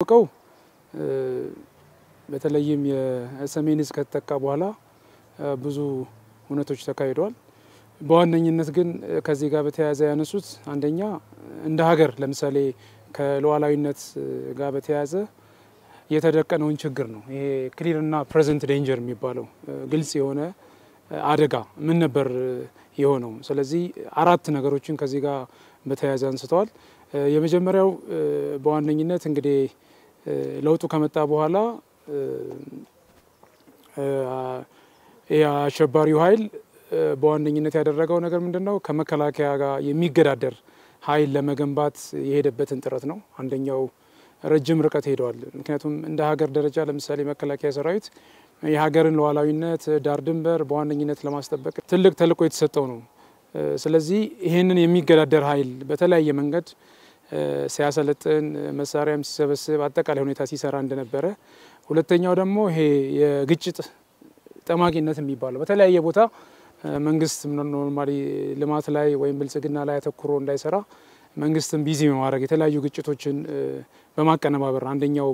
እንደሚታወቀው በተለይም የሰሜን ዕዝ ከተጠቃ በኋላ ብዙ ሁነቶች ተካሂደዋል በዋነኝነት ግን ከዚህ ጋር በተያያዘ ያነሱት አንደኛ እንደ ሀገር ለምሳሌ ከሉዓላዊነት ጋር በተያያዘ የተደቀነውን ችግር ነው ይሄ ክሊር እና ፕሬዘንት ዴንጀር የሚባለው ግልጽ የሆነ አደጋ ምን ነበር የሆነው ስለዚህ አራት ነገሮችን ከዚህ ጋር በተያያዘ አንስተዋል የመጀመሪያው በዋነኝነት እንግዲህ ለውጡ ከመጣ በኋላ የአሸባሪው ኃይል በዋነኝነት ያደረገው ነገር ምንድነው ከመከላከያ ጋር የሚገዳደር ኃይል ለመገንባት የሄደበትን ጥረት ነው አንደኛው ረጅም ርቀት ሄደዋል ምክንያቱም እንደ ሀገር ደረጃ ለምሳሌ መከላከያ ሰራዊት የሀገርን ሉዓላዊነት ዳር ድንበር በዋነኝነት ለማስጠበቅ ትልቅ ተልዕኮ የተሰጠው ነው ስለዚህ ይሄንን የሚገዳደር ኃይል በተለያየ መንገድ ሲያሰለጥን መሳሪያም ሲሰበስብ አጠቃላይ ሁኔታ ሲሰራ እንደነበረ ሁለተኛው ደግሞ ይሄ የግጭት ጠማቂነት የሚባለው በተለያየ ቦታ መንግስት ኖርማሊ ልማት ላይ ወይም ብልጽግና ላይ ተኩሮ እንዳይሰራ መንግስትን ቢዚ ማድረግ የተለያዩ ግጭቶችን በማቀነባበር አንደኛው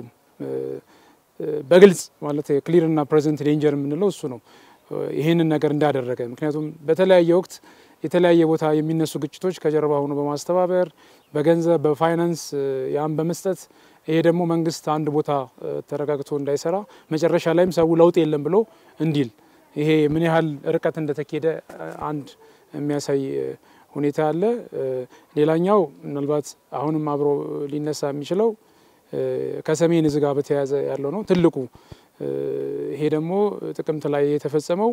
በግልጽ ማለት ክሊር እና ፕሬዘንት ዴንጀር የምንለው እሱ ነው ይሄንን ነገር እንዳደረገ ምክንያቱም በተለያየ ወቅት የተለያየ ቦታ የሚነሱ ግጭቶች ከጀርባ ሆኖ በማስተባበር በገንዘብ በፋይናንስ ያን በመስጠት ይሄ ደግሞ መንግስት አንድ ቦታ ተረጋግቶ እንዳይሰራ መጨረሻ ላይም ሰው ለውጥ የለም ብሎ እንዲል ይሄ ምን ያህል ርቀት እንደተከደ አንድ የሚያሳይ ሁኔታ አለ ሌላኛው ምናልባት አሁንም አብሮ ሊነሳ የሚችለው ከሰሜን ዕዝ ጋር በተያያዘ ያለው ነው ትልቁ ይሄ ደግሞ ጥቅምት ላይ የተፈጸመው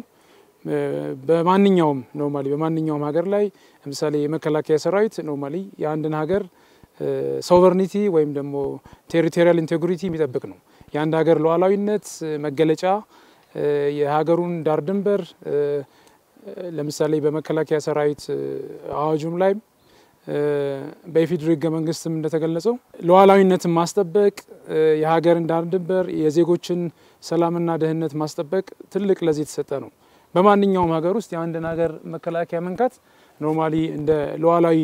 በማንኛውም ኖርማሊ በማንኛውም ሀገር ላይ ለምሳሌ የመከላከያ ሰራዊት ኖርማሊ የአንድን ሀገር ሶቨርኒቲ ወይም ደግሞ ቴሪቶሪያል ኢንቴግሪቲ የሚጠብቅ ነው የአንድ ሀገር ሉዓላዊነት መገለጫ የሀገሩን ዳር ድንበር ለምሳሌ በመከላከያ ሰራዊት አዋጁም ላይ በኢፌዴሪ ሕገ መንግስትም እንደተገለጸው ሉዓላዊነትን ማስጠበቅ የሀገርን ዳር ድንበር የዜጎችን ሰላምና ደህንነት ማስጠበቅ ትልቅ ለዚህ የተሰጠ ነው በማንኛውም ሀገር ውስጥ የአንድን ሀገር መከላከያ መንካት ኖርማሊ እንደ ሉዓላዊ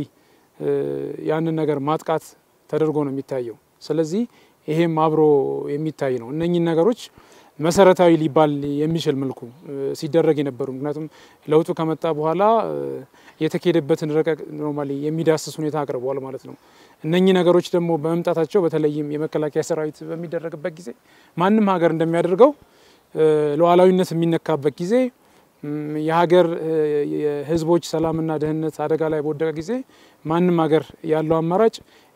ያንን ነገር ማጥቃት ተደርጎ ነው የሚታየው ስለዚህ ይሄም አብሮ የሚታይ ነው እነኚህ ነገሮች መሰረታዊ ሊባል የሚችል መልኩ ሲደረግ የነበሩ ምክንያቱም ለውጡ ከመጣ በኋላ የተከደበትን ረቀቅ ኖርማሊ የሚዳስስ ሁኔታ አቀርበዋል ማለት ነው እነኚህ ነገሮች ደግሞ በመምጣታቸው በተለይም የመከላከያ ሰራዊት በሚደረግበት ጊዜ ማንንም ሀገር እንደሚያደርገው ሉዓላዊነት የሚነካበት ጊዜ የሀገር ህዝቦች ሰላምና ደህንነት አደጋ ላይ በወደቀ ጊዜ ማንንም ሀገር ያለው አማራጭ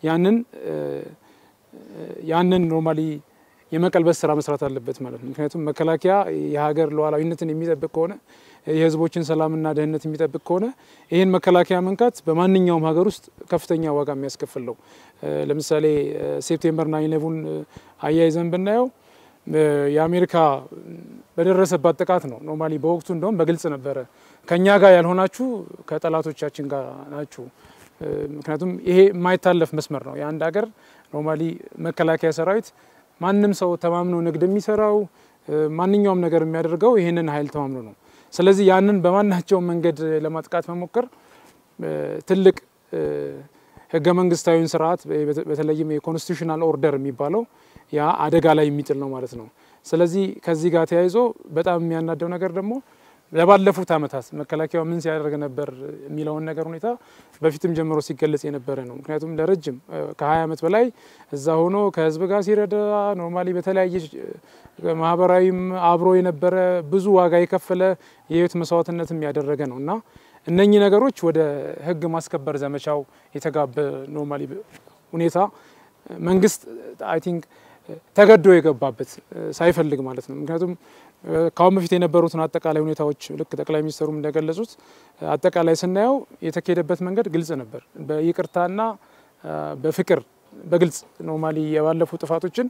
ያንን ኖርማሊ የመቀልበስ ስራ መስራት አለበት ማለት ነው ምክንያቱም መከላከያ የሀገር ሉዓላዊነትን የሚጠብቅ ከሆነ የህዝቦችን ሰላምና ደህንነት የሚጠብቅ ከሆነ ይሄን መከላከያ መንካት በማንኛውም ሀገር ውስጥ ከፍተኛ ዋጋ የሚያስከፍል ነው ለምሳሌ ሴፕቴምበር 9/11 አያይዘን ብናየው የአሜሪካ በደረሰባት ጥቃት ነው ኖርማሊ በወቅቱ እንደውም በግልጽ ነበር ከኛ ጋር ያልሆናችሁ ከጠላቶቻችን ጋር ናችሁ ምክንያቱም ይሄ የማይታለፍ መስመር ነው የአንድ ሀገር ኖርማሊ መከላከያ ሰራዊት ማንንም ሰው ተማምኖ ንግድ የሚሰራው ማንኛውም ነገር የሚያደርገው ይሄንን ኃይል ተማምኖ ነው ስለዚህ ያንን በማናቸው መንገድ ለማጥቃት መሞከር ትልቅ ህገ መንግስታዊን ስርዓት በተለይም የኮንስቲቱሽናል ኦርደር የሚባለው ያ አደጋ ላይ የሚጥል ነው ማለት ነው ስለዚህ ከዚህ ጋር ተያይዞ በጣም የሚያናደው ነገር ደግሞ ለባለፉት አመታት መከላከያው ምን ሲያደርግ ነበር የሚለውን ነገር ሁኔታ በፊትም ጀምሮ ሲገለጽ የነበረ ነው ምክንያቱም ለረጅም ከ20 አመት በላይ እዛ ሆኖ ከህዝብ ጋር ሲረዳ ኖርማሊ በተለያየ ማህበራዊም አብሮ የነበረ ብዙ ዋጋ የከፈለ የህይወት መስዋዕትነትም ያደረገ ነውና እነኚህ ነገሮች ወደ ህግ ማስከበር ዘመቻው የተጋበ ኖርማሊ ሁኔታ መንግስት አይ ቲንክ ተገዶ የገባበት ሳይፈልግ ማለት ነው ምክንያቱም ካሁን በፊት የነበሩትን አጠቃላይ ሁኔታዎች ልክ ጠቅላይ ሚኒስትሩም እንደገለጹት አጠቃላይ ስናየው የተከደበት መንገድ ግልጽ ነበር በይቅርታና በፍቅር በግልጽ ኖርማሊ የባለፉ ጥፋቶችን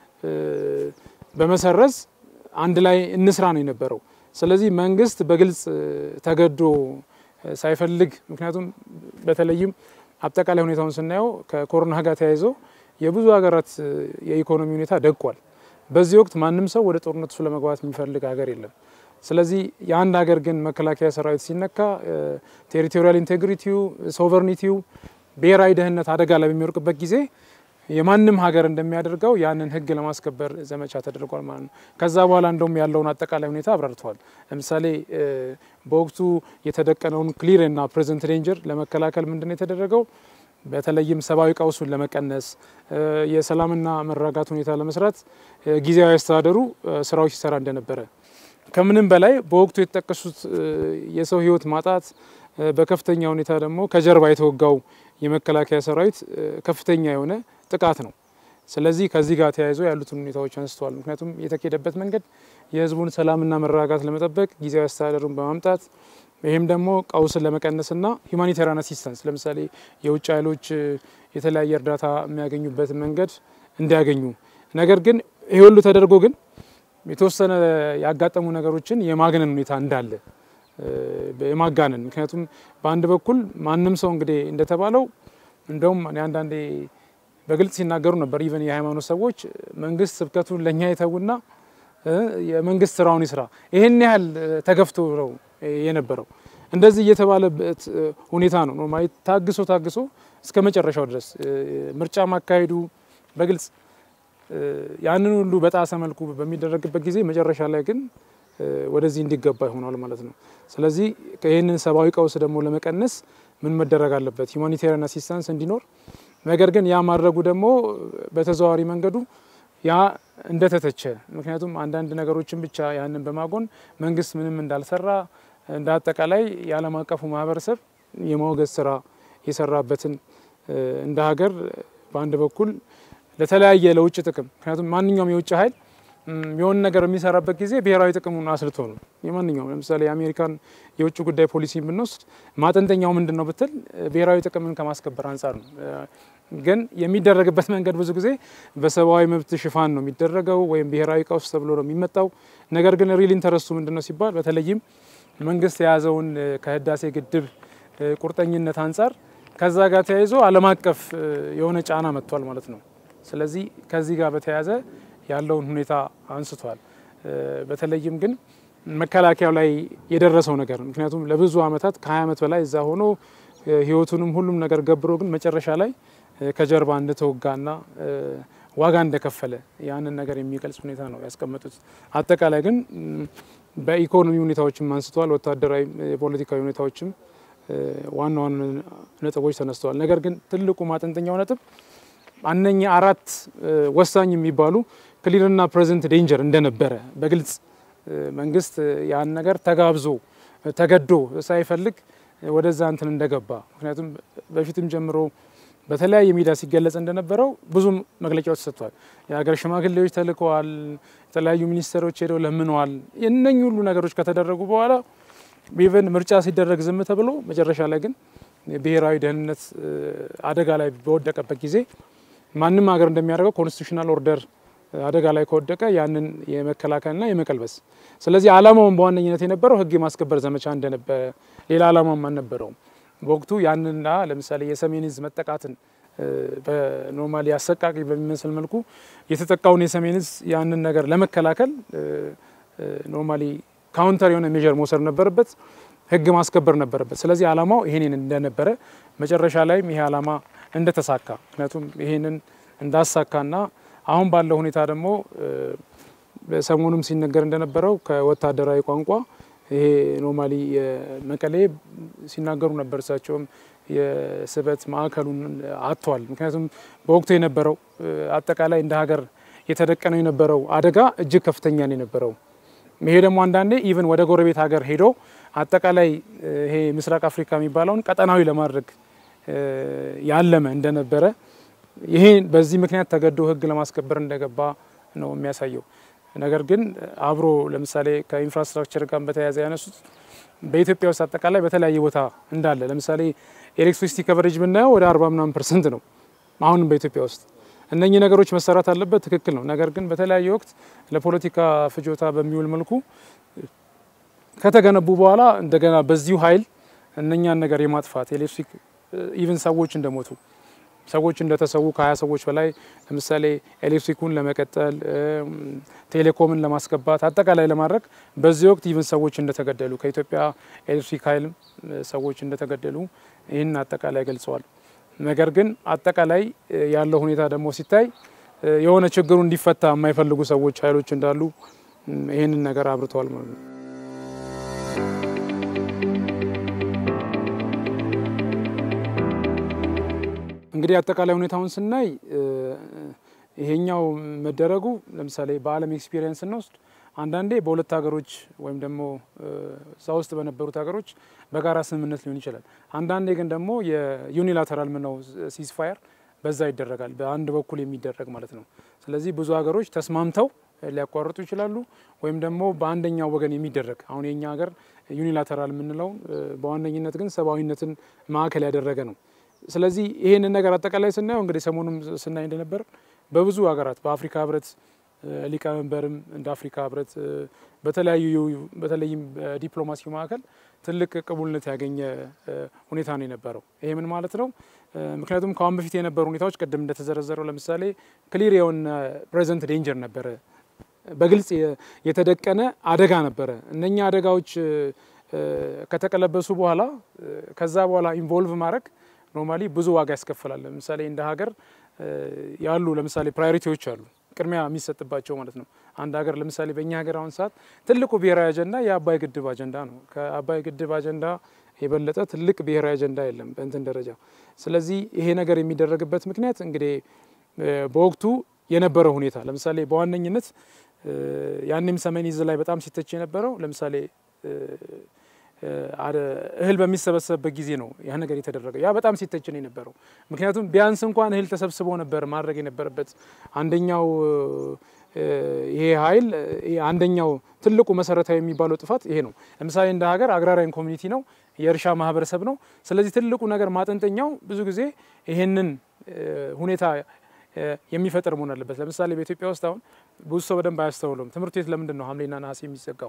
በመሰረዝ አንድ ላይ እንስራ ነው የነበረው ስለዚህ መንግስት በግልጽ ተገዶ ሳይፈልግ ምክንያቱም በተለይም አጠቃላይ ሁኔታውን ስናየው ከኮሮና ጋር ተያይዞ የብዙ ሀገራት የኢኮኖሚ ሁኔታ ደቋል በዚህ ወቅት ማንንም ሰው ወደ ጦርነት ለመግባት የሚፈልግ ሀገር የለም ስለዚህ የአንድ ሀገር ግን መከላከያ ሰራዊት ሲነካ ቴሪቶሪያል ኢንቴግሪቲው ሶቨርኒቲው ብሔራዊ ደህንነት አደጋ ላይ በሚወርቅበት ጊዜ የማንም ሀገር እንደሚያደርገው ያንን ህግ ለማስከበር ዘመቻ ተደርጓል ማለት ነው ከዛ በኋላ እንደውም ያለውን አጠቃላይ ሁኔታ አብራርተዋል ለምሳሌ በወቅቱ የተደቀነውን ክሊር እና ፕሬዘንት ዴንጀር ለመከላከል ምንድነው የተደረገው በተለይም ሰባዊ ቀውሱን ለመቀነስ የሰላምና መረጋጋት ሁኔታ ለመስራት ጊዜያዊ አስተዳደሩ ስራዎች ሲሰራ እንደነበረ ከምንም በላይ በወቅቱ የተጠቀሱት የሰው ህይወት ማጣት በከፍተኛ ሁኔታ ደግሞ ከጀርባ የተወጋው የመከላከያ ሰራዊት ከፍተኛ የሆነ ጥቃት ነው ስለዚህ ከዚህ ጋር ተያይዞ ያሉትን ሁኔታዎች አንስተዋል ምክንያቱም የተከደበት መንገድ የህዝቡን ሰላምና መረጋጋት ለመጠበቅ ጊዜያዊ አስተዳደሩን በማምጣት ይሄም ደግሞ ቀውስን ለመቀነስና ሁማኒታሪያን አሲስታንስ ለምሳሌ የውጭ ኃይሎች የተለያየ እርዳታ የሚያገኙበት መንገድ እንዲያገኙ ነገር ግን ይሄ ሁሉ ተደርጎ ግን የተወሰነ ያጋጠሙ ነገሮችን የማግነን ሁኔታ እንዳለ በማጋነን ምክንያቱም በአንድ በኩል ማንንም ሰው እንግዲህ እንደተባለው እንደውም አንዳንዴ በግልጽ ሲናገሩ ነበር ኢቭን የሃይማኖት ሰዎች መንግስት ስብከቱን ለኛ ይተውና የመንግስት ስራውን ይስራ ይሄን ያህል ተገፍቶ ነው የነበረው እንደዚህ እየተባለበት ሁኔታ ነው ኖርማሊ ታግሶ እስከ መጨረሻው ድረስ ምርጫ ማካሄዱ በግልጽ ያንን ሁሉ በጣሰ መልኩ በሚደረግበት ጊዜ መጨረሻ ላይ ግን ወደዚህ እንዲገባ ይሆናል ማለት ነው ስለዚህ ከይሄንን ሰባዊ ቀውስ ደግሞ ለመቀነስ ምን መደረግ አለበት ሁማኒታሪያን አሲስታንስ እንዲኖር ነገር ግን ያ ማድረጉ ደግሞ በተዘዋዋሪ መንገዱ ያ እንደተተቸ ምክንያቱም አንዳንድ ነገሮችን ብቻ ያንን በማጎን መንግስት ምንም እንዳልሰራ እንዳጠቃላይ ያለም አቀፉ ማህበረሰብ የማውገዝ ስራ የሰራበትን እንደ ሀገር በአንድ በኩል ለተለያየ ለውጭ ጥቅም ምክንያቱም ማንኛውም የውጭ ኃይል የሆነ ነገር የሚሰራበት ጊዜ ብሔራዊ ጥቅሙን አስልቶ ነው የማንኛውም ለምሳሌ የአሜሪካን የውጭ ጉዳይ ፖሊሲ ብንወስድ ማጠንጠኛው ምንድነው ብትል ብሔራዊ ጥቅምን ከማስከበር አንፃር ነው ግን የሚደረግበት መንገድ ብዙ ጊዜ በሰባዊ መብት ሽፋን ነው የሚደረገው ወይም ብሔራዊ ቀውስ ተብሎ ነው የሚመጣው ነገር ግን ሪል ኢንተረስቱ ምንድነው ሲባል በተለይም መንግስት የያዘውን ከህዳሴ ግድብ ቁርጠኝነት አንፃር ከዛ ጋር ተያይዞ ዓለም አቀፍ የሆነ ጫና መጥቷል ማለት ነው ስለዚህ ከዚህ ጋር በተያያዘ ያለውን ሁኔታ አንስቷል በተለይም ግን መከላከያው ላይ የደረሰው ነገር ምክንያቱም ለብዙ አመታት ከ20 አመት በላይ እዛ ሆኖ ህይወቱንም ሁሉም ነገር ገብሮ ግን መጨረሻ ላይ ከጀርባ እንደተወጋና ዋጋ እንደከፈለ ያንን ነገር የሚገልጽ ሁኔታ ነው ያስቀመጡት አጠቃላይ ግን በኢኮኖሚ ሁኔታዎችም አንስቷል ወታደራዊ ፖለቲካዊ ሁኔታዎችም ዋና ነጥቦች ተነስተዋል ነገር ግን ትልቁ ማጠንጠኛው ነጥብ አንደኛ አራት ወሳኝ የሚባሉ ክሊርና ፕሬዘንት ዴንጀር እንደነበረ በግልጽ መንግስት ያን ነገር ተጋብዞ ተገዶ ሳይፈልግ ወደዛ እንትን እንደገባ ምክንያቱም በፊትም ጀምሮ በተለያየ ሚዲያ ሲገለጽ እንደነበረው ብዙ መግለጫዎች ተሰጥቷል የሀገር ሽማግሌዎች ተልከዋል የተለያዩ ሚኒስተሮች ሄደው ለምነዋል የነኝ ሁሉ ነገሮች ከተደረጉ በኋላ ኢቭን ምርጫ ሲደረግ ዝም ተብሎ መጨረሻ ላይ ግን ብሔራዊ ደህንነት አደጋ ላይ በወደቀበት ጊዜ ማንንም ሀገር እንደሚያደርገው ኮንስቲቱሽናል ኦርደር አደጋ ላይ ከወደቀ ያንን የመከላከልና የመቀልበስ ስለዚህ ዓላማውን በዋነኝነት የነበረው ህግ የማስከበር ዘመቻ እንደነበረ ሌላ ዓላማም አልነበረው በወቅቱ ያንንና ለምሳሌ የሰሜን ህዝብ መጠቃትን በኖርማሊ አሰቃቂ በሚመስል መልኩ የተጠቃውን የሰሜን ህዝብ ያንን ነገር ለመከላከል ኖርማሊ ካውንተር የሆነ ሜጀር መውሰድ ነበረበት ህግ ማስከበር ነበረበት ስለዚህ ዓላማው ይሄንን እንደነበረ መጨረሻ ላይ ይሄ ዓላማ እንደተሳካ ምክንያቱም ይሄንን እንዳሳካና አሁን ባለው ሁኔታ ደግሞ በሰሞኑም ሲነገር እንደነበረው ከወታደራዊ ቋንቋ ይሄ ኖርማሊ የመቀሌ ሲናገሩ ነበር እሳቸውም የስበት ማዕከሉን አጥቷል ምክንያቱም በወቅቱ የነበረው አጠቃላይ እንደ ሀገር የተደቀነው የነበረው አደጋ እጅግ ከፍተኛ ነው የነበረው ይሄ ደግሞ አንዳንዴ ኢቭን ወደ ጎረቤት ሀገር ሄዶ አጠቃላይ ይሄ ምስራቅ አፍሪካ የሚባለውን ቀጠናዊ ለማድረግ ያለመ እንደነበረ ይሄ በዚህ ምክንያት ተገዶ ህግ ለማስከበር እንደገባ ነው የሚያሳየው ነገር ግን አብሮ ለምሳሌ ከኢንፍራስትራክቸር ጋር በተያያዘ ያነሱት በኢትዮጵያ ውስጥ አጠቃላይ በተለያየ ቦታ እንዳለ ለምሳሌ ኤሌክትሪሲቲ ከቨሬጅ ብናየው ወደ 40% ነው አሁንም በኢትዮጵያ ውስጥ እነኚህ ነገሮች መሰራት አለበት ትክክል ነው ነገር ግን በተለያየ ወቅት ለፖለቲካ ፍጆታ በሚውል መልኩ ከተገነቡ በኋላ እንደገና በዚሁ ኃይል እነኛን ነገር የማጥፋት ኤሌክትሪክ ኢቭን ሰዎች እንደሞቱ ሰዎች እንደተሰው ከ20 ሰዎች በላይ ለምሳሌ ኤሌክትሪኩን ለመቀጠል ቴሌኮምን ለማስገባት አጠቃላይ ለማድረግ በዚህ ወቅት ኢቭን ሰዎች እንደተገደሉ ከኢትዮጵያ ኤሌክትሪክ ኃይል ሰዎች እንደተገደሉ ይሄን አጠቃላይ ገልጸዋል ነገር ግን አጠቃላይ ያለው ሁኔታ ደግሞ ሲታይ የሆነ ችግሩ እንዲፈታ የማይፈልጉ ሰዎች ኃይሎች እንዳሉ ይሄንን ነገር አብርተዋል ማለት ነው። እንግዲህ አጠቃላይ ሁኔታውን ስናይ ይሄኛው መደረጉ ለምሳሌ በአለም ኤክስፒሪየንስ እንወስድ አንዳንዴ በሁለት ሀገሮች ወይም ደግሞ ሳውስት በነበሩት ሀገሮች በጋራ ስምምነት ሊሆን ይችላል። አንዳንዴ ግን ደግሞ የዩኒላተራል ምነው ሲዝፋየር በዛ ይደረጋል በአንድ በኩል የሚደረግ ማለት ነው። ስለዚህ ብዙ ሀገሮች ተስማምተው ሊያቋርጡ ይችላሉ ወይም ደግሞ በአንደኛው ወገን የሚደረግ አሁን የኛ ሀገር ዩኒላተራል ምንለው በዋነኝነት ግን ሰባዊነትን ማዕከል ያደረገ ነው። ስለዚህ ይሄንን ነገር አጠቃላይ ስናየው እንግዲህ ሰሞኑን ስናይ እንደነበር በብዙ ሀገራት በአፍሪካ ህብረት ሊቀመንበርም እንደ አፍሪካ ህብረት በተለይም ዲፕሎማሲው ማዕከል ትልቅ ቅቡልነት ያገኘ ሁኔታ ነው የነበረው። ይሄ ምን ማለት ነው? ምክንያቱም ከአሁን በፊት የነበሩ ሁኔታዎች ቀደም እንደተዘረዘረው ለምሳሌ ክሊር የሆነ ፕሬዘንት ዴንጀር ነበረ፣ በግልጽ የተደቀነ አደጋ ነበረ። እነኛ አደጋዎች ከተቀለበሱ በኋላ ከዛ በኋላ ኢንቮልቭ ማድረግ ኖርማሊ ብዙ ዋጋ ያስከፍላል። ለምሳሌ እንደ ሀገር ያሉ ለምሳሌ ፕራዮሪቲዎች አሉ ቅድሚያ የሚሰጥባቸው ማለት ነው። አንድ ሀገር ለምሳሌ በእኛ ሀገር አሁን ሰዓት ትልቁ ብሔራዊ አጀንዳ የአባይ ግድብ አጀንዳ ነው። ከአባይ ግድብ አጀንዳ የበለጠ ትልቅ ብሔራዊ አጀንዳ የለም በእንትን ደረጃ። ስለዚህ ይሄ ነገር የሚደረግበት ምክንያት እንግዲህ በወቅቱ የነበረው ሁኔታ ለምሳሌ በዋነኝነት ያንንም ሰሜን ዕዝ ላይ በጣም ሲተች የነበረው ለምሳሌ እህል በሚሰበሰብበት ጊዜ ነው ያ ነገር የተደረገው። ያ በጣም ሲተች ነው የነበረው። ምክንያቱም ቢያንስ እንኳን እህል ተሰብስቦ ነበር ማድረግ የነበረበት። አንደኛው ይሄ ኃይል አንደኛው ትልቁ መሰረታዊ የሚባለው ጥፋት ይሄ ነው። ለምሳሌ እንደ ሀገር አግራራይን ኮሚኒቲ ነው፣ የእርሻ ማህበረሰብ ነው። ስለዚህ ትልቁ ነገር ማጠንጠኛው ብዙ ጊዜ ይሄንን ሁኔታ የሚፈጠር መሆን አለበት። ለምሳሌ በኢትዮጵያ ውስጥ አሁን ብዙ ሰው በደንብ አያስተውሉም። ትምህርት ቤት ለምንድን ነው ሐምሌና ነሐሴ የሚዘጋው?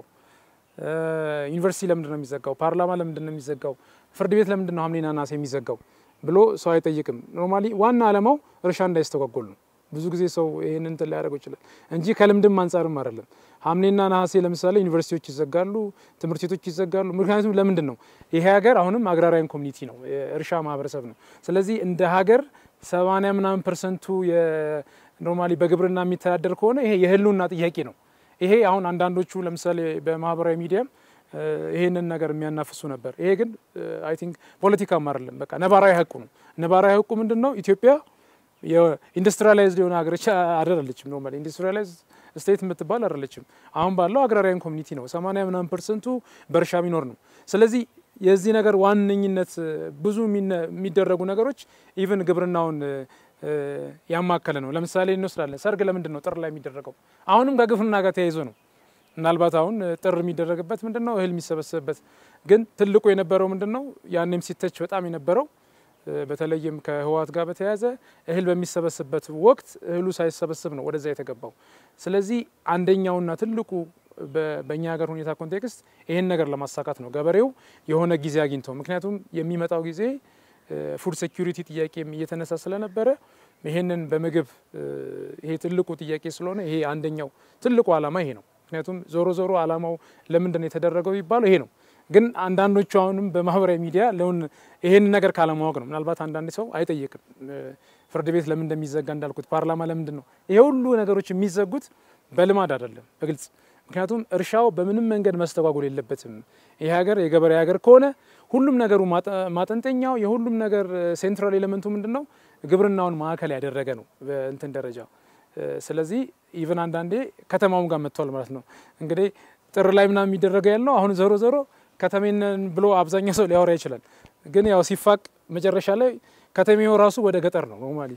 ዩኒቨርሲቲ ለምንድን ነው የሚዘጋው? ፓርላማ ለምንድን ነው የሚዘጋው? ፍርድ ቤት ለምንድን ነው ሐምሌና ነሐሴ የሚዘጋው ብሎ ሰው አይጠይቅም። ኖርማሊ ዋና ዓላማው እርሻ እንዳይስተጓጎል ነው። ብዙ ጊዜ ሰው ይሄንን እንትን ሊያደርገው ይችላል እንጂ ከልምድም አንፃርም አይደለም። ሐምሌና ነሐሴ ለምሳሌ ዩኒቨርሲቲዎች ይዘጋሉ፣ ትምህርት ቤቶች ይዘጋሉ። ምክንያቱም ለምንድን ነው? ይሄ ሀገር አሁንም አግራራይን ኮሚኒቲ ነው፣ የእርሻ ማህበረሰብ ነው። ስለዚህ እንደ ሀገር 80% ኖርማሊ በግብርና የሚተዳደር ከሆነ ይሄ የህልውና ጥያቄ ነው። ይሄ አሁን አንዳንዶቹ ለምሳሌ በማህበራዊ ሚዲያ ይሄንን ነገር የሚያናፍሱ ነበር። ይሄ ግን አይ ቲንክ ፖለቲካም አይደለም፣ በቃ ነባራዊ ሀቁ ነው። ነባራዊ ሀቁ ምንድነው? ኢትዮጵያ የኢንዱስትሪያላይዝድ የሆነ ሀገር አይደለችም። ኖርማሊ ኢንዱስትሪያላይዝ ስቴት የምትባል አይደለችም። አሁን ባለው አግራራይን ኮሚኒቲ ነው 80% በእርሻ የሚኖር ነው። ስለዚህ የዚህ ነገር ዋነኝነት ብዙ የሚደረጉ ነገሮች ኢቭን ግብርናውን ያማከለ ነው። ለምሳሌ እንወስዳለን ሰርግ ለምንድን ነው ጥር ላይ የሚደረገው? አሁንም ከግብርና ጋር ተያይዞ ነው። ምናልባት አሁን ጥር የሚደረግበት ምንድነው? እህል የሚሰበሰብበት። ግን ትልቁ የነበረው ምንድነው? ያንንም ሲተች በጣም የነበረው በተለይም ከህዋት ጋር በተያያዘ እህል በሚሰበሰብበት ወቅት እህሉ ሳይሰበሰብ ነው ወደዛ የተገባው። ስለዚህ አንደኛውና ትልቁ በእኛ ሀገር ሁኔታ ኮንቴክስት ይሄን ነገር ለማሳካት ነው ገበሬው የሆነ ጊዜ አግኝቶ። ምክንያቱም የሚመጣው ጊዜ ፉድ ሴኩሪቲ ጥያቄ እየተነሳ ስለነበረ ይሄንን በምግብ ይሄ ትልቁ ጥያቄ ስለሆነ ይሄ አንደኛው ትልቁ ዓላማ ይሄ ነው። ምክንያቱም ዞሮ ዞሮ ዓላማው ለምንድን ነው የተደረገው ይባለው ይሄ ነው። ግን አንዳንዶቹ አሁንም በማህበራዊ ሚዲያ ለውን ይሄን ነገር ካለማወቅ ነው። ምናልባት አንዳንድ ሰው አይጠይቅም ፍርድ ቤት ለምን እንደሚዘጋ እንዳልኩት ፓርላማ ለምንድን ነው ይሄ ሁሉ ነገሮች የሚዘጉት? በልማድ አይደለም በግልጽ። ምክንያቱም እርሻው በምንም መንገድ መስተጓጎል የለበትም። ይሄ ሀገር የገበሬ ሀገር ከሆነ ሁሉም ነገሩ ማጠንጠኛው የሁሉም ነገር ሴንትራል ኤሌመንቱ ምንድነው? ግብርናውን ማዕከል ያደረገ ነው በእንትን ደረጃ። ስለዚህ ኢቭን አንዳንዴ ከተማውም ጋር መጥቷል ማለት ነው። እንግዲህ ጥር ላይ ምናምን የሚደረገው ያለው አሁን ዞሮ ዞሮ ከተሜን ብሎ አብዛኛው ሰው ሊያወራ ይችላል። ግን ያው ሲፋቅ መጨረሻ ላይ ከተሜው ራሱ ወደ ገጠር ነው ኖርማሊ።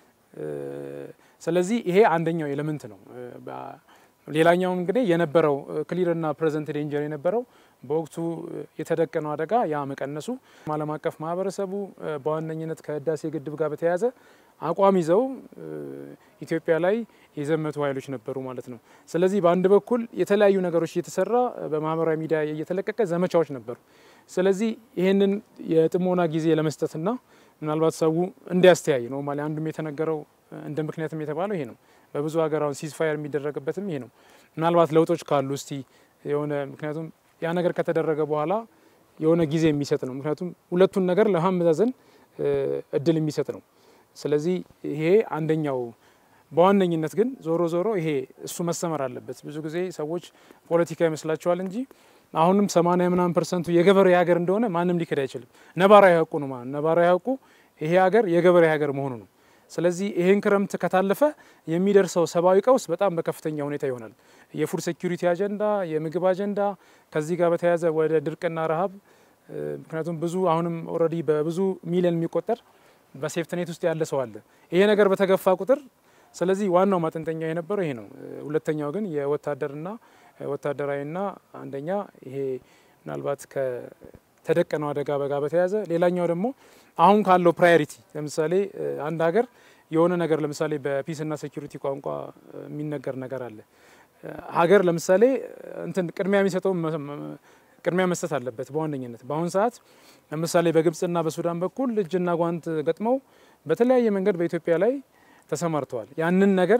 ስለዚህ ይሄ አንደኛው ኤሌመንት ነው። ሌላኛው እንግዲህ የነበረው ክሊርና ፕሬዘንት ዴንጀር የነበረው በወቅቱ የተደቀነው አደጋ ያ መቀነሱ ዓለም አቀፍ ማህበረሰቡ በዋነኝነት ከህዳሴ ግድብ ጋር በተያያዘ አቋም ይዘው ኢትዮጵያ ላይ የዘመቱ ኃይሎች ነበሩ ማለት ነው። ስለዚህ በአንድ በኩል የተለያዩ ነገሮች እየተሰራ በማህበራዊ ሚዲያ እየተለቀቀ ዘመቻዎች ነበሩ። ስለዚህ ይሄንን የጥሞና ጊዜ ለመስጠትና ምናልባት ሰው እንዲያስተያይ ነው ማለት አንዱም የተነገረው እንደ ምክንያትም የተባለው ይሄ ነው። በብዙ ሀገራው ሲዝፋየር የሚደረግበትም ይሄ ነው። ምናልባት ለውጦች ካሉ እስቲ የሆነ ምክንያቱም ያ ነገር ከተደረገ በኋላ የሆነ ጊዜ የሚሰጥ ነው። ምክንያቱም ሁለቱን ነገር ለማመዛዘን እድል የሚሰጥ ነው ስለዚህ ይሄ አንደኛው በዋነኝነት ግን ዞሮ ይሄ እሱ መሰመር አለበት ብዙ ጊዜ ሰዎች ፖለቲካ ይመስላቸዋል እንጂ አሁንም 80% የገበሬ ሀገር እንደሆነ ማንም ሊከዳ አይችልም ነባራዊ ሀቁ ነው ማለት ነባራዊ ሀቁ ይሄ ሀገር የገበሬ ሀገር መሆኑ ነው ስለዚህ ይሄን ክረምት ከታለፈ የሚደርሰው ሰባዊ ቀውስ በጣም በከፍተኛ ሁኔታ ይሆናል የፉድ ሴኩሪቲ አጀንዳ የምግብ አጀንዳ ከዚህ ጋር በተያያዘ ወደ ድርቅና ረሃብ ምክንያቱም ብዙ አሁንም ኦሬዲ በብዙ ሚሊዮን የሚቆጠር በሴፍትኔት ውስጥ ያለ ሰው አለ ይሄ ነገር በተገፋ ቁጥር ስለዚህ ዋናው ማጠንጠኛ የነበረው ይሄ ነው ሁለተኛው ግን የወታደርና ወታደራዊና አንደኛ ይሄ ምናልባት ከተደቀነው አደጋ ጋር በተያያዘ ሌላኛው ደግሞ አሁን ካለው ፕራዮሪቲ ለምሳሌ አንድ ሀገር የሆነ ነገር ለምሳሌ በፒስ እና ሴኩሪቲ ቋንቋ የሚነገር ነገር አለ ሀገር ለምሳሌ እንትን ቅድሚያ የሚሰጠው ቅድሚያ መስጠት አለበት በዋነኝነት በአሁን ሰዓት ለምሳሌ በግብጽና በሱዳን በኩል እጅና ጓንት ገጥመው በተለያየ መንገድ በኢትዮጵያ ላይ ተሰማርተዋል ያንን ነገር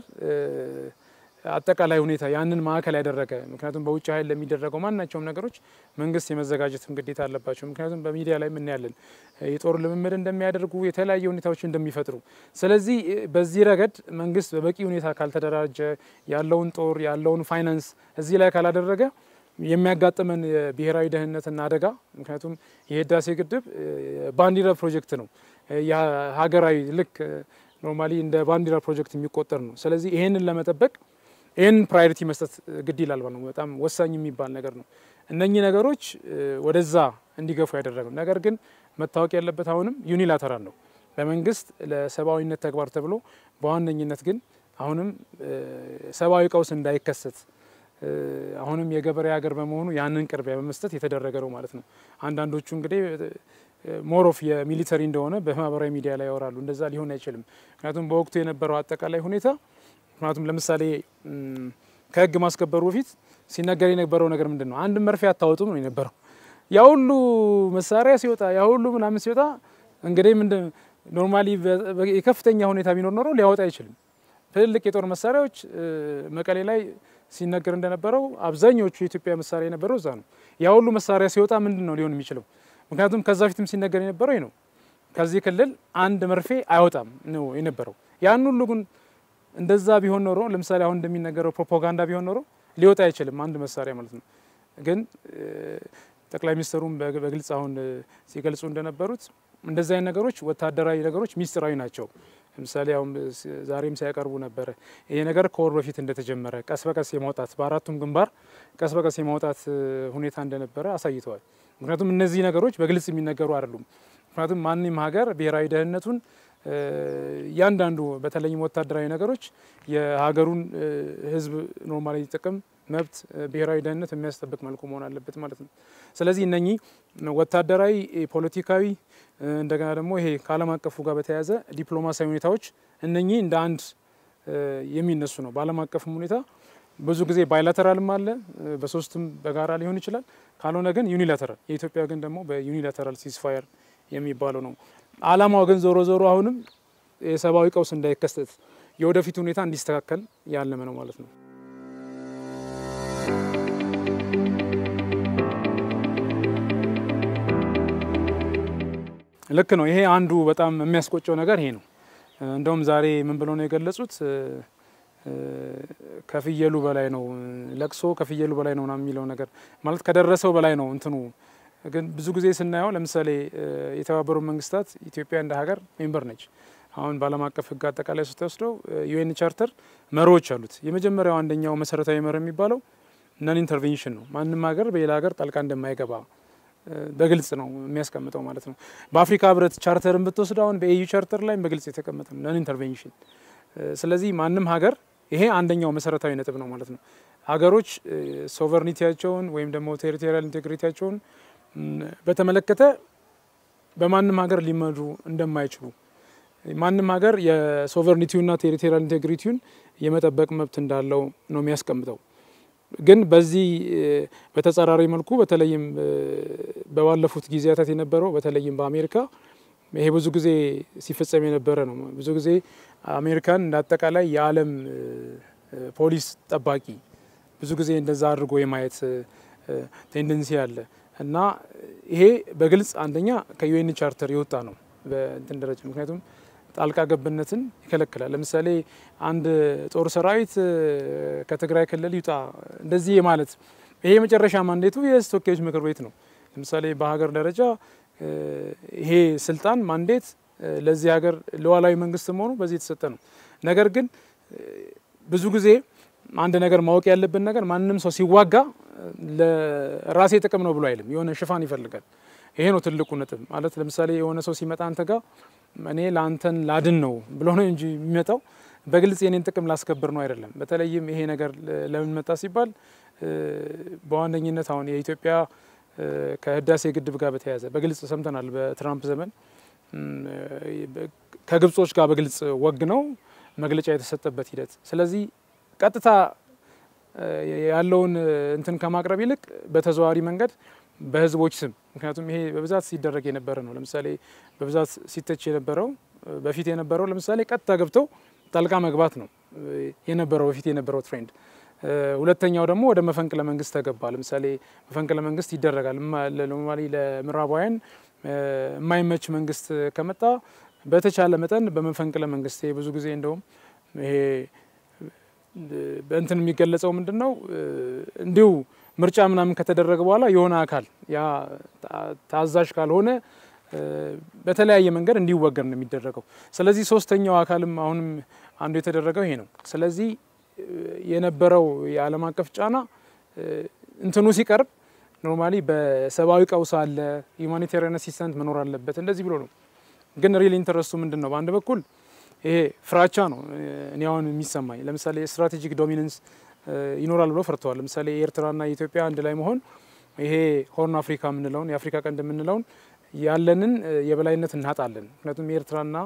አጠቃላይ ሁኔታ ያንን ማዕከል ያደረገ ምክንያቱም በውጭ ኃይል ለሚደረገው ማናቸውም ነገሮች መንግስት የመዘጋጀት ግዴታ አለባቸው ምክንያቱም በሚዲያ ላይ ምን ያለን የጦር ልምምድ እንደሚያደርጉ የተለያየ ሁኔታዎች እንደሚፈጥሩ ስለዚህ በዚህ ረገድ መንግስት በበቂ ሁኔታ ካልተደራጀ ያለውን ጦር ያለውን ፋይናንስ እዚህ ላይ ካላደረገ የሚያጋጥመን የብሔራዊ ደህንነትና አደጋ ምክንያቱም የህዳሴ ግድብ ባንዲራ ፕሮጀክት ነው የሀገራዊ ልክ ኖርማሊ እንደ ባንዲራ ፕሮጀክት የሚቆጠር ነው ስለዚህ ይሄንን ለመጠበቅ ይሄን ፕራዮሪቲ መስጠት ግድ ይላል ማለት ነው በጣም ወሳኝ የሚባል ነገር ነው እነኚህ ነገሮች ወደዛ እንዲገፉ ያደረገው ነገር ግን መታወቅ ያለበት አሁንም ዩኒላተራል ነው በመንግስት ለሰባዊነት ተግባር ተብሎ በዋነኝነት ግን አሁንም ሰባዊ ቀውስ እንዳይከሰት አሁንም የገበሬ ሀገር በመሆኑ ያንን ቅርቢያ በመስጠት የተደረገ ነው ማለት ነው አንዳንዶቹ እንግዲህ ሞር ኦፍ የሚሊተሪ እንደሆነ በማህበራዊ ሚዲያ ላይ ያወራሉ እንደዛ ሊሆን አይችልም ምክንያቱም በወቅቱ የነበረው አጠቃላይ ሁኔታ ምክንያቱም ለምሳሌ ከህግ ማስከበሩ በፊት ሲነገር የነበረው ነገር ምንድነው አንድ መርፌ አታወጡም ነው የነበረው ያ ሁሉ መሳሪያ ሲወጣ ያ ሁሉ ምናምን ሲወጣ እንግዲህ ምንድን ኖርማሊ የከፍተኛ ሁኔታ ቢኖር ኖሮ ሊያወጣ አይችልም ትልቅ የጦር መሳሪያዎች መቀሌ ላይ ሲነገር እንደነበረው አብዛኞቹ የኢትዮጵያ መሳሪያ የነበረው እዛ ነው ያ ሁሉ መሳሪያ ሲወጣ ምንድነው ሊሆን የሚችለው ምክንያቱም ከዛ ፊትም ሲነገር የነበረው ነው ከዚህ ክልል አንድ መርፌ አይወጣም ነው የነበረው ያን ሁሉ ግን እንደዛ ቢሆን ኖሮ ለምሳሌ አሁን እንደሚነገረው ፕሮፓጋንዳ ቢሆን ኖሮ ሊወጣ አይችልም አንድ መሳሪያ ማለት ነው ግን ጠቅላይ ሚኒስትሩም በግልጽ አሁን ሲገልጹ እንደነበሩት እንደዛ አይነት ነገሮች ወታደራዊ ነገሮች ሚስጥራዊ ናቸው ለምሳሌ አሁን ዛሬም ሲያቀርቡ ነበር ይሄ ነገር ከወር በፊት እንደተጀመረ ቀስ በቀስ የማውጣት በአራቱም ግንባር ቀስ በቀስ የማውጣት ሁኔታ እንደነበረ አሳይተዋል ምክንያቱም እነዚህ ነገሮች በግልጽ የሚነገሩ አይደሉም ምክንያቱም ማንንም ሀገር ብሔራዊ ደህንነቱን ያንዳንዱ በተለይም ወታደራዊ ነገሮች የሀገሩን ህዝብ ኖርማሊ ጥቅም መብት ብሔራዊ ደህንነት የሚያስጠብቅ መልኩ መሆን አለበት ማለት ነው ስለዚህ እነኚህ ወታደራዊ ፖለቲካዊ እንደገና ደግሞ ይሄ ከዓለም አቀፉ ጋር በተያያዘ ዲፕሎማሲያዊ ሁኔታዎች እነኚህ እንደ አንድ የሚነሱ ነው በዓለም አቀፉ ሁኔታ ብዙ ጊዜ ባይላተራልም አለ በሶስትም በጋራ ሊሆን ይችላል ካልሆነ ግን ዩኒላተራል የኢትዮጵያ ግን ደግሞ በዩኒላተራል ሲስፋየር የሚባለው ነው አላማው ግን ዞሮ አሁንም የሰባዊ ቀውስ እንዳይከሰት የወደፊት ሁኔታ እንዲስተካከል ያለመ ነው ማለት ነው ልክ ነው ይሄ አንዱ በጣም የሚያስቆጨው ነገር ይሄ ነው እንደውም ዛሬ ምን ብለው ነው የገለጹት ከፍየሉ በላይ ነው ለቅሶ ከፍየሉ በላይ ነው የሚለው ነገር ማለት ከደረሰው በላይ ነው እንትኑ ግን ብዙ ጊዜ ስናየው ለምሳሌ የተባበሩ መንግስታት ኢትዮጵያ እንደ ሀገር ሜምበር ነች አሁን ባለም አቀፍ ህግ አጠቃላይ ስተወስደው ዩኤን ቻርተር መሮች አሉት የመጀመሪያው አንደኛው መሰረታዊ መርህ የሚባለው ነን ኢንተርቬንሽን ነው ማንንም ሀገር በሌላ ሀገር ጣልቃ እንደማይገባ በግልጽ ነው የሚያስቀምጠው ማለት ነው በአፍሪካ ህብረት ቻርተርን ብትወስደው አሁን በኤዩ ቻርተር ላይ በግልጽ የተቀመጠ ነው ነን ኢንተርቬንሽን ስለዚህ ማንንም ሀገር ይሄ አንደኛው መሰረታዊ ነጥብ ነው ማለት ነው ሀገሮች ሶቨርኒቲያቸውን ወይም ደግሞ ቴሪቶሪያል ኢንቴግሪቲያቸውን በተመለከተ በማንንም ሀገር ሊመሩ እንደማይችሉ ማንንም ሀገር የሶቨርኒቲውና ቴሪቶሪያል ኢንቴግሪቲውን የመጠበቅ መብት እንዳለው ነው የሚያስቀምጠው ግን በዚህ በተጻራሪ መልኩ በተለይም በባለፉት ጊዜያት የነበረው በተለይም በአሜሪካ ይሄ ብዙ ጊዜ ሲፈጸም የነበረ ነው ብዙ ጊዜ አሜሪካን እንዳጠቃላይ የዓለም ፖሊስ ጠባቂ ብዙ ጊዜ እንደዛ አድርጎ የማየት ቴንደንሲ አለ እና ይሄ በግልጽ አንደኛ ከዩኤን ቻርተር የወጣ ነው በእንትን ደረጃ ምክንያቱም ጣልቃ ገብነትን ይከለክላል ለምሳሌ አንድ ጦር ሰራዊት ከትግራይ ክልል ይውጣ እንደዚህ ማለት ይሄ መጨረሻ ማንዴቱ የስቶኬጅ ምክር ቤት ነው ለምሳሌ በሀገር ደረጃ ይሄ ስልጣን ማንዴት ለዚህ ሀገር ለዋላዊ መንግስት መሆኑ በዚህ የተሰጠ ነው ነገር ግን ብዙ ጊዜ አንድ ነገር ማወቅ ያለብን ነገር ማንንም ሰው ሲዋጋ ለራሴ ጥቅም ነው ብሎ አይልም የሆነ ሽፋን ይፈልጋል ይሄ ነው ትልቁ ነጥብ ማለት ለምሳሌ የሆነ ሰው ሲመጣ አንተ ጋር እኔ ላንተን ላድን ነው ብሎ ነው እንጂ የሚመጣው በግልጽ የኔን ጥቅም ላስከብር ነው አይደለም በተለይም ይሄ ነገር ለምን መጣ ሲባል በዋነኝነት አሁን የኢትዮጵያ ከህዳሴ ግድብ ጋር በተያያዘ በግልጽ ሰምተናል በትራምፕ ዘመን ከግብጾች ጋር በግልጽ ወግ ነው መግለጫ የተሰጠበት ሂደት ስለዚህ ቀጥታ ያለውን እንትን ከማቅረብ ይልቅ በተዘዋዋሪ መንገድ በህዝቦች ስም ምክንያቱም ይሄ በብዛት ሲደረግ የነበረ ነው ለምሳሌ በብዛት ሲተች የነበረው በፊት የነበረው ለምሳሌ ቀጥታ ገብተው ጣልቃ መግባት ነው የነበረው በፊት የነበረው ትሬንድ ሁለተኛው ደግሞ ወደ መፈንቅለ መንግስት ተገባ ለምሳሌ መፈንቅለ መንግስት ይደረጋል ለምዕራባውያን የማይመች መንግስት ከመጣ በተቻለ መጠን በመፈንቅለ መንግስት ብዙ ጊዜ እንደውም ይሄ በእንትን የሚገለጸው ምንድነው እንዲሁ ምርጫ ምናምን ከተደረገ በኋላ የሆነ አካል ያ ታዛዥ ካልሆነ በተለያየ መንገድ እንዲወገር ነው የሚደረገው ስለዚህ ሶስተኛው አካልም አሁንም አንዱ የተደረገው ይሄ ነው ስለዚህ የነበረው የዓለም አቀፍ ጫና እንትኑ ሲቀርብ ኖርማሊ በሰባዊ ቀውስ አለ ሁማኒቴሪያን አሲስታንት መኖር አለበት እንደዚህ ብሎ ነው ግን ሪል ኢንተረስቱ ምንድነው በአንድ በኩል ይሄ ፍራቻ ነው እኔ አሁን የሚሰማኝ ለምሳሌ ስትራቴጂክ ዶሚናንስ ይኖራል ብሎ ፈርተዋል ለምሳሌ ኤርትራና ኢትዮጵያ አንድ ላይ መሆን ይሄ ሆርን አፍሪካ ምንለውን የአፍሪካ ቀንድ ምንለውን ያለንን የበላይነት እናጣለን ምክንያቱም ኤርትራና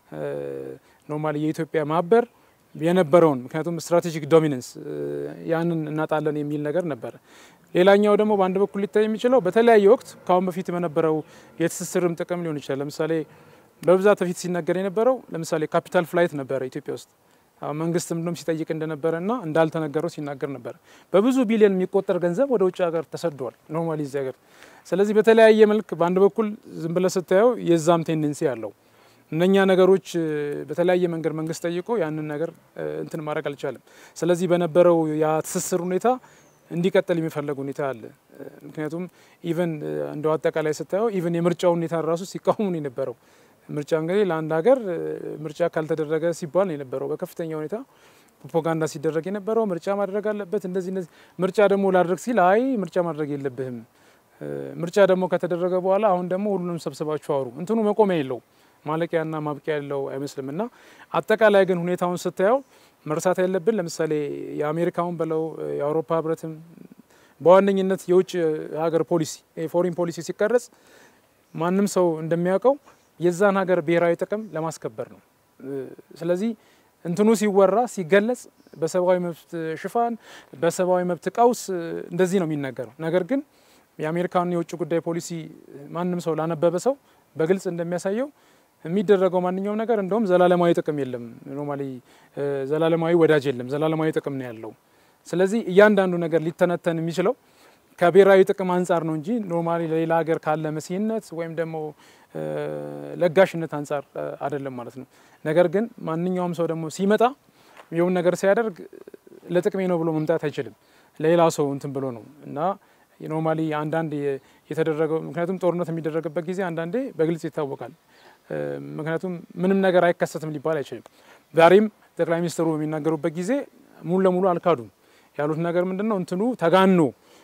ኖርማሊ የኢትዮጵያ ማበር የነበረውን ምክንያቱም ስትራቴጂክ ዶሚናንስ ያንን እናጣለን የሚል ነገር ነበር ሌላኛው ደግሞ በአንድ በኩል ሊታይ የሚችለው በተለያየ ወቅት ካሁን በፊት በነበረው የትስስርም ጥቅም ሊሆን ይችላል ለምሳሌ በብዛት በፊት ሲነገር የነበረው ለምሳሌ ካፒታል ፍላይት ነበር ኢትዮጵያ ውስጥ መንግስትም እንደም ሲጠይቅ እንደነበረና እንዳልተነገረው ሲናገር ነበር በብዙ ቢሊዮን የሚቆጠር ገንዘብ ወደ ውጭ ሀገር ተሰዷል ኖርማሊ እዚህ ሀገር ስለዚህ በተለያየ መልክ በአንድ በኩል ዝም ብለ ስታየው የዛም ቴንደንሲ ያለው እነኛ ነገሮች በተለያየ መንገድ መንግስት ጠይቆ ያንን ነገር እንትን ማድረግ አልቻለም ስለዚህ በነበረው ያ ትስስር ሁኔታ እንዲቀጥል የሚፈልግ ሁኔታ አለ ምክንያቱም ኢቭን እንደው አጠቃላይ ስታየው ኢቭን የምርጫው ሁኔታ ራሱ ሲቃወሙ ነው የነበረው ምርጫ እንግዲህ ለአንድ ሀገር ምርጫ ካልተደረገ ሲባል ነው የነበረው በከፍተኛ ሁኔታ ፕሮፓጋንዳ ሲደረግ የነበረው ምርጫ ማድረግ አለበት እንደዚህ ምርጫ ደግሞ ላድርግ ሲል አይ ምርጫ ማድረግ የለብህም ምርጫ ደግሞ ከተደረገ በኋላ አሁን ደግሞ ሁሉንም ሰብስባችሁ አውሩ እንትኑ መቆሚያ የለው ማለቂያና ማብቂያ ያለው አይመስልምና አጠቃላይ ግን ሁኔታውን ስታየው መርሳት ያለብን ለምሳሌ የአሜሪካውን በለው የአውሮፓ ህብረትም በዋነኝነት የውጭ ሀገር ፖሊሲ ፎሪን ፖሊሲ ሲቀረጽ ማንንም ሰው እንደሚያውቀው የዛን ሀገር ብሔራዊ ጥቅም ለማስከበር ነው ስለዚህ እንትኑ ሲወራ ሲገለጽ በሰብአዊ መብት ሽፋን በሰብአዊ መብት ቀውስ እንደዚህ ነው የሚነገረው ነገር ግን የአሜሪካን የውጭ ጉዳይ ፖሊሲ ማንንም ሰው ላነበበ ሰው በግልጽ እንደሚያሳየው የሚደረገው ማንኛውም ነገር እንደውም ዘላለማዊ ጥቅም የለም ኖርማሊ ዘላለማዊ ወዳጅ የለም ዘላለማዊ ጥቅም ነው ያለው ስለዚህ እያንዳንዱ ነገር ሊተነተን የሚችለው ከብሔራዊ ጥቅም አንፃር ነው እንጂ ኖርማሊ ለሌላ ሀገር ካለ መስይነት ወይም ደግሞ ለጋሽነት አንፃር አይደለም ማለት ነው ነገር ግን ማንኛውም ሰው ደግሞ ሲመጣ የሆነ ነገር ሲያደርግ ለጥቅሜ ነው ብሎ መምጣት አይችልም ለሌላ ሰው እንትን ብሎ ነው እና ኖርማሊ አንዳንድ የተደረገው ምክንያቱም ጦርነት የሚደረግበት ጊዜ አንዳንዴ በግልጽ ይታወቃል ምክንያቱም ምንም ነገር አይከሰትም ሊባል አይችልም ዛሬም ጠቅላይ ሚኒስትሩ የሚናገሩበት ጊዜ ሙሉ ለሙሉ አልካዱም ያሉት ነገር ምንድነው እንትኑ ተጋኖ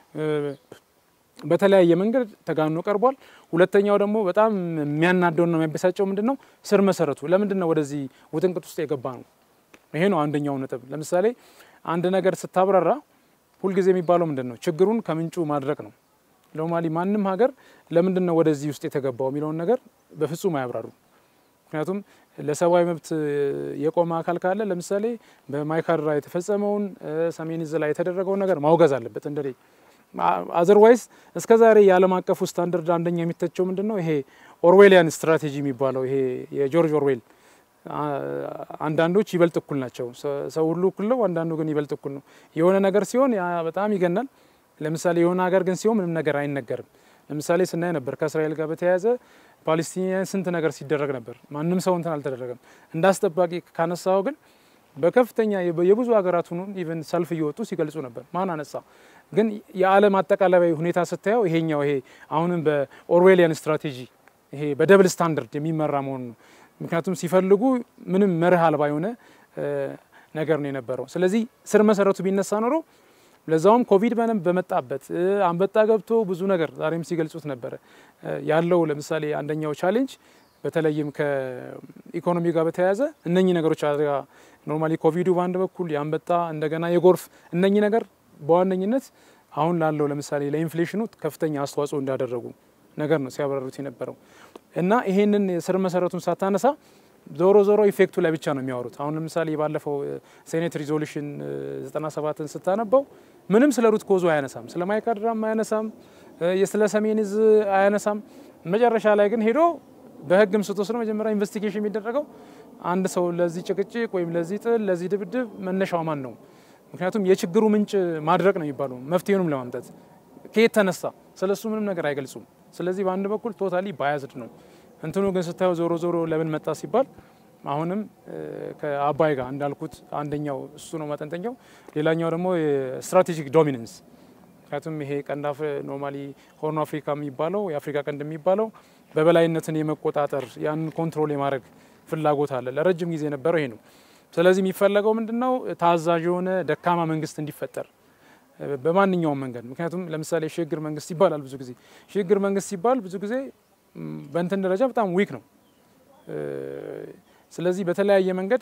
በተለያየ መንገድ ተጋኖ ቀርቧል ሁለተኛው ደግሞ በጣም የሚያናደውና የሚያበሳጨው ምንድነው ስር መሰረቱ ለምንድነው ወደዚህ ውጥንቅጥ ውስጥ የገባ ነው ይሄ ነው አንደኛው ነጥብ ለምሳሌ አንድ ነገር ስታብራራ ሁሉ ጊዜ የሚባለው ምንድነው ችግሩን ከምንጩ ማድረቅ ነው ኖርማሊ ማንንም ሀገር ለምንድነው ወደዚህ ውስጥ የተገባው የሚለው ነገር በፍጹም አያብራሩ ምክንያቱም ለሰብአዊ መብት የቆመ አካል ካለ ለምሳሌ በማይካድራ የተፈጸመውን ሰሜን ዕዝ ላይ የተደረገው ነገር ማውገዝ አለበት እንደዚህ otherwise እስከዛሬ የዓለም አቀፉ ስታንዳርድ አንደኛ የሚተቸው ምንድነው ይሄ ኦርዌሊያን ስትራቴጂ የሚባለው ይሄ የጆርጅ ኦርዌል አንዳንዶች ይበልጥ እኩል ናቸው ሰው ሁሉ እኩል ነው አንዳንዱ ግን ይበልጥ እኩል ነው የሆነ ነገር ሲሆን ያ በጣም ይገናል ለምሳሌ የሆነ ሀገር ግን ሲሆን ምንም ነገር አይነገርም ለምሳሌ ስናይ ነበር ከእስራኤል ጋር በተያያዘ ፓለስቲኒያን ስንት ነገር ሲደረግ ነበር ማንንም ሰው እንትን አልተደረገም እንዳስጠባቂ ካነሳው ግን በከፍተኛ የብዙ ሀገራቱን ኢቭን ሰልፍ እየወጡ ሲገልጹ ነበር ማን አነሳ ግን የዓለም አጠቃላይ ሁኔታ ስታየው ይሄኛው ይሄ አሁንም በኦርዌሊያን ስትራቴጂ ይሄ በደብል ስታንዳርድ የሚመራ መሆኑ ምክንያቱም ሲፈልጉ ምንም መርህ አልባ የሆነ ነገር ነው የነበረው ስለዚህ ስር መሰረቱ ቢነሳ ኖሮ ለዛውም ኮቪድ በመጣበት አንበጣ ገብቶ ብዙ ነገር ዛሬም ሲገልጹት ነበር ያለው ለምሳሌ አንደኛው ቻሌንጅ በተለይም ከኢኮኖሚ ጋር በተያያዘ እነኚህ ነገሮች አድርጋ ኖርማሊ ኮቪዱ ባንድ በኩል ያንበጣ እንደገና የጎርፍ እነኚህ ነገር በዋነኝነት አሁን ላለው ለምሳሌ ለኢንፍሌሽኑ ከፍተኛ አስተዋጽኦ እንዳደረጉ ነገር ነው ሲያበረሩት የነበረው እና ይሄንን ስር መሰረቱን ሳታነሳ ዞሮ ኢፌክቱ ላይ ብቻ ነው የሚያወሩት አሁን ለምሳሌ ባለፈው ሴኔት ሪዞሉሽን 97ን ስታነበው ምንም ስለ ሩት ኮዙ አያነሳም ስለ ማይካድራም አያነሳም የስለ ሰሜንዝ አያነሳም መጨረሻ ላይ ግን ሄዶ በህግም ስትወስድ መጀመሪያ ኢንቨስቲጌሽን የሚደረገው አንድ ሰው ለዚህ ጭቅጭቅ ወይም ለዚህ ጥል ለዚህ ድብድብ መነሻው ማን ነው ምክንያቱም የችግሩ ምንጭ ማድረቅ ነው የሚባለው መፍትሄውንም ለማምጣት ከየት ተነሳ ስለሱ ምንም ነገር አይገልጹም ስለዚህ በአንድ በኩል ቶታሊ ባያዝድ ነው እንትኑ ግን ስታየው ዞሮ ለምን መጣ ሲባል አሁንም ከአባይ ጋር እንዳልኩት አንደኛው እሱ ነው ማጠንጠኛው ሌላኛው ደግሞ ስትራቴጂክ ዶሚናንስ ምክንያቱም ይሄ ቀንዳፍ ኖርማሊ ሆርን አፍሪካ የሚባለው የአፍሪካ ቀንድ የሚባለው በበላይነትን የመቆጣጠር ያን ኮንትሮል የማድረግ ፍላጎት አለ ለረጅም ጊዜ ነበረው ይሄ ነው ስለዚህ የሚፈልገው ምንድነው ታዛዥ የሆነ ደካማ መንግስት እንዲፈጠር በማንኛውም መንገድ ምክንያቱም ለምሳሌ ሽግግር መንግስት ይባላል ብዙ ጊዜ ሽግግር መንግስት ሲባል ብዙ ጊዜ በእንትን ደረጃ በጣም ዊክ ነው ስለዚህ በተለያየ መንገድ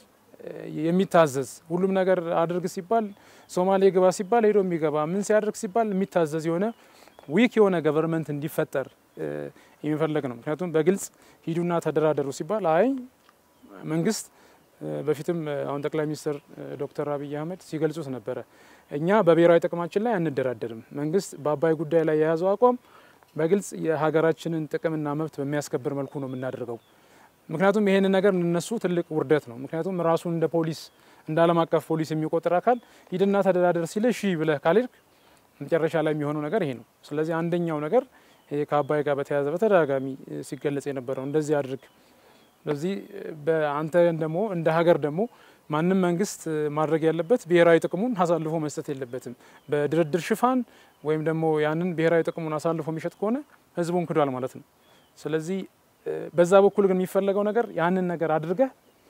የሚታዘዝ ሁሉም ነገር አድርግ ሲባል ሶማሌ ግባ ሲባል ሄዶ የሚገባ ምን ሲያደርግ ሲባል የሚታዘዝ የሆነ ዊክ የሆነ ገቨርንመንት እንዲፈጠር የሚፈልግ ነው ምክንያቱም በግልጽ ሂዱና ተደራደሩ ሲባል አይ መንግስት በፊትም አሁን ጠቅላይ ሚኒስትር ዶክተር አብይ አህመድ ሲገልጹት ነበር እኛ በብሔራዊ ጥቅማችን ላይ አንደራደርም መንግስት በአባይ ጉዳይ ላይ የያዘው አቋም በግልጽ የሀገራችንን ጥቅምና መብት በሚያስከብር መልኩ ነው የምናደርገው ምክንያቱም ይሄን ነገር እነሱ ትልቅ ውርደት ነው ምክንያቱም ራሱን እንደ ፖሊስ እንደ ዓለም አቀፍ ፖሊስ የሚቆጥር አካል ሂድና ተደራደር ሲል እሺ ብለህ ካልሄድክ መጨረሻ ላይ የሚሆነው ነገር ይሄ ነው ስለዚህ አንደኛው ነገር ይሄ ከአባይ ጋር በተያያዘ በተደጋጋሚ ሲገለጽ የነበረው እንደዚህ አድርግ ስለዚህ በአንተ ደግሞ እንደ ሀገር ደግሞ ማንንም መንግስት ማድረግ ያለበት ብሔራዊ ጥቅሙን አሳልፎ መስጠት የለበትም በድርድር ሽፋን ወይም ደግሞ ያንን ብሔራዊ ጥቅሙን አሳልፎ የሚሸጥ ከሆነ ህዝቡን ክዷል ማለት ነው ስለዚህ በዛ በኩል ግን የሚፈልገው ነገር ያንን ነገር አድርገህ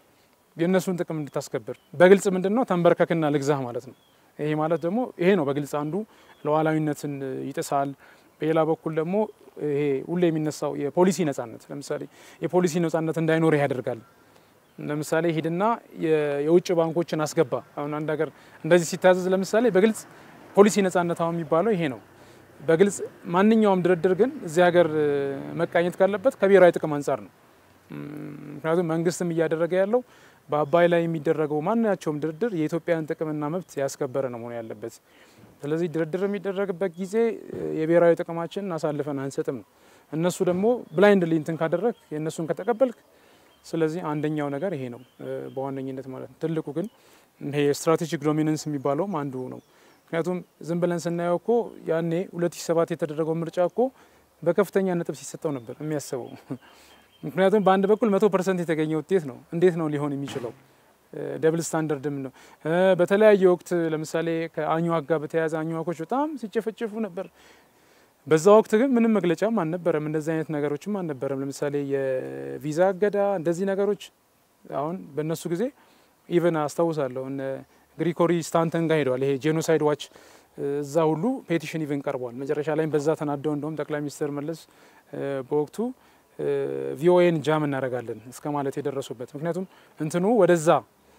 የነሱን ጥቅም እንድታስከብር በግልጽ ምንድነው ተንበርከክና ልግዛህ ማለት ነው ይሄ ማለት ደግሞ ይሄ ነው በግልጽ አንዱ ሉዓላዊነትን ይጥሳል በሌላ በኩል ደግሞ ይሄ ሁሌ የሚነሳው የፖሊሲ ነጻነት ለምሳሌ የፖሊሲ ነጻነት እንዳይኖር ያደርጋል ለምሳሌ ሄድና የውጭ ባንኮችን አስገባ አሁን አንድ ሀገር እንደዚህ ሲታዘዝ ለምሳሌ በግልጽ ፖሊሲ ነጻነት አሁን የሚባለው ይሄ ነው በግልጽ ማንኛውም ድርድር ግን እዚህ ሀገር መቃኘት ካለበት ከብሔራዊ ጥቅም አንፃር ነው ምክንያቱም መንግስትም እያደረገ ያለው በአባይ ላይ የሚደረገው ማንኛውም ድርድር የኢትዮጵያን ጥቅምና መብት ያስከበረ ነው መሆን ያለበት ስለዚህ ድርድር የሚደረግበት ጊዜ የብሔራዊ ጥቅማችንን አሳልፈን አንሰጥም ነው እነሱ ደግሞ ብላይንድሊ እንትን ካደረክ የነሱን ከተቀበልክ ስለዚህ አንደኛው ነገር ይሄ ነው በዋነኝነት ማለት ነው ትልቁ ግን ይሄ ስትራቴጂክ ዶሚናንስ የሚባለው አንዱ ነው ምክንያቱም ዝም ብለን ስናየው እኮ ያኔ 2007 የተደረገው ምርጫ እኮ በከፍተኛ ነጥብ ሲሰጠው ነበር የሚያስበው ምክንያቱም በአንድ በኩል 100% የተገኘ ውጤት ነው እንዴት ነው ሊሆን የሚችለው ደብል ስታንዳርድም ነው በተለያየ ወቅት ለምሳሌ ከአኝዋክ ጋር በተያያዘ አኝዋኮች በጣም ሲጨፈጨፉ ነበር በዛ ወቅት ግን ምንም መግለጫም አልነበረም እንደዚህ አይነት ነገሮችም አልነበረም ለምሳሌ የቪዛ አገዳ እንደዚህ ነገሮች አሁን በእነሱ ጊዜ ኢቨን አስተውሳለሁ ግሪኮሪ ስታንተን ጋር ሄደዋል ይሄ ጄኖሳይድ ዋች እዛ ሁሉ ፔቲሽን ኢቨን ቀርቧል መጨረሻ ላይ በዛ ተናደው እንደውም ጠቅላይ ሚኒስትር መለስ በወቅቱ ቪኦኤን ጃም እናደርጋለን እስከማለት የደረሱበት ምክንያቱም እንትኑ ወደዛ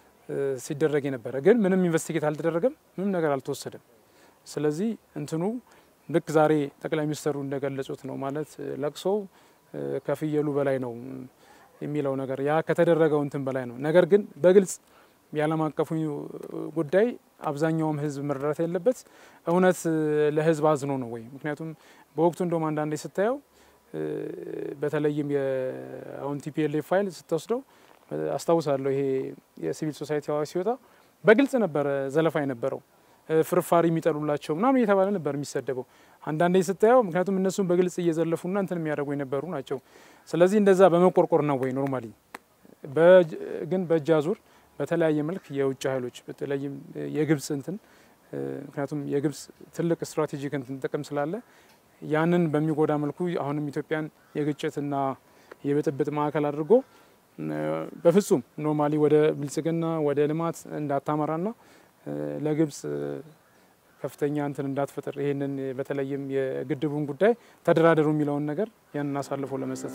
ሲደረግ የነበረ ግን ምንም ኢንቨስቲጌት አልተደረገም ምንም ነገር አልተወሰደም ስለዚህ እንትኑ ልክ ዛሬ ጠቅላይ ሚኒስትሩ እንደገለጹት ነው ማለት ለቅሶ ከፍየሉ በላይ ነው የሚለው ነገር ያ ከተደረገው እንትን በላይ ነው ነገር ግን በግልጽ የዓለም አቀፉ ጉዳይ አብዛኛውም ህዝብ መረዳት ያለበት እውነት ለህዝብ አዝኖ ነው ወይ ምክንያቱም በወቅቱ እንደውም አንዳንዴ ስታየው በተለይም የአሁን ቲፒኤልኤፍ ፋይል ስትወስደው አስተውሳለሁ ይሄ የሲቪል ሶሳይቲ አዋጅ ሲወጣ በግልጽ ነበር ዘለፋ የነበረው ፍርፋሪ የሚጠሉላቸው ምናምን እየተባለ ነበር የሚሰደበው አንዳንዴ ስታየው ምክንያቱም እነሱም በግልጽ እየዘለፉና እንትን የሚያደርጉ የነበሩ ናቸው ስለዚህ እንደዛ በመቆርቆር ነው ወይ ኖርማሊ ግን በእጃዙር በተለያየ መልክ የውጭ ኃይሎች በተለይም የግብጽ እንትን ምክንያቱም የግብጽ ትልቅ ስትራቴጂክ እንትን ጥቅም ስላለ ያንን በሚጎዳ መልኩ አሁንም ኢትዮጵያን የግጭትና የብጥብጥ ማዕከል አድርጎ በፍጹም ኖርማሊ ወደ ብልጽግና ወደ ልማት እንዳታመራና ለግብጽ ከፍተኛ እንትን እንዳትፈጥር ይሄንን በተለይም የግድቡን ጉዳይ ተደራደሩ የሚለውን ነገር ያንን አሳልፎ ለመስጠት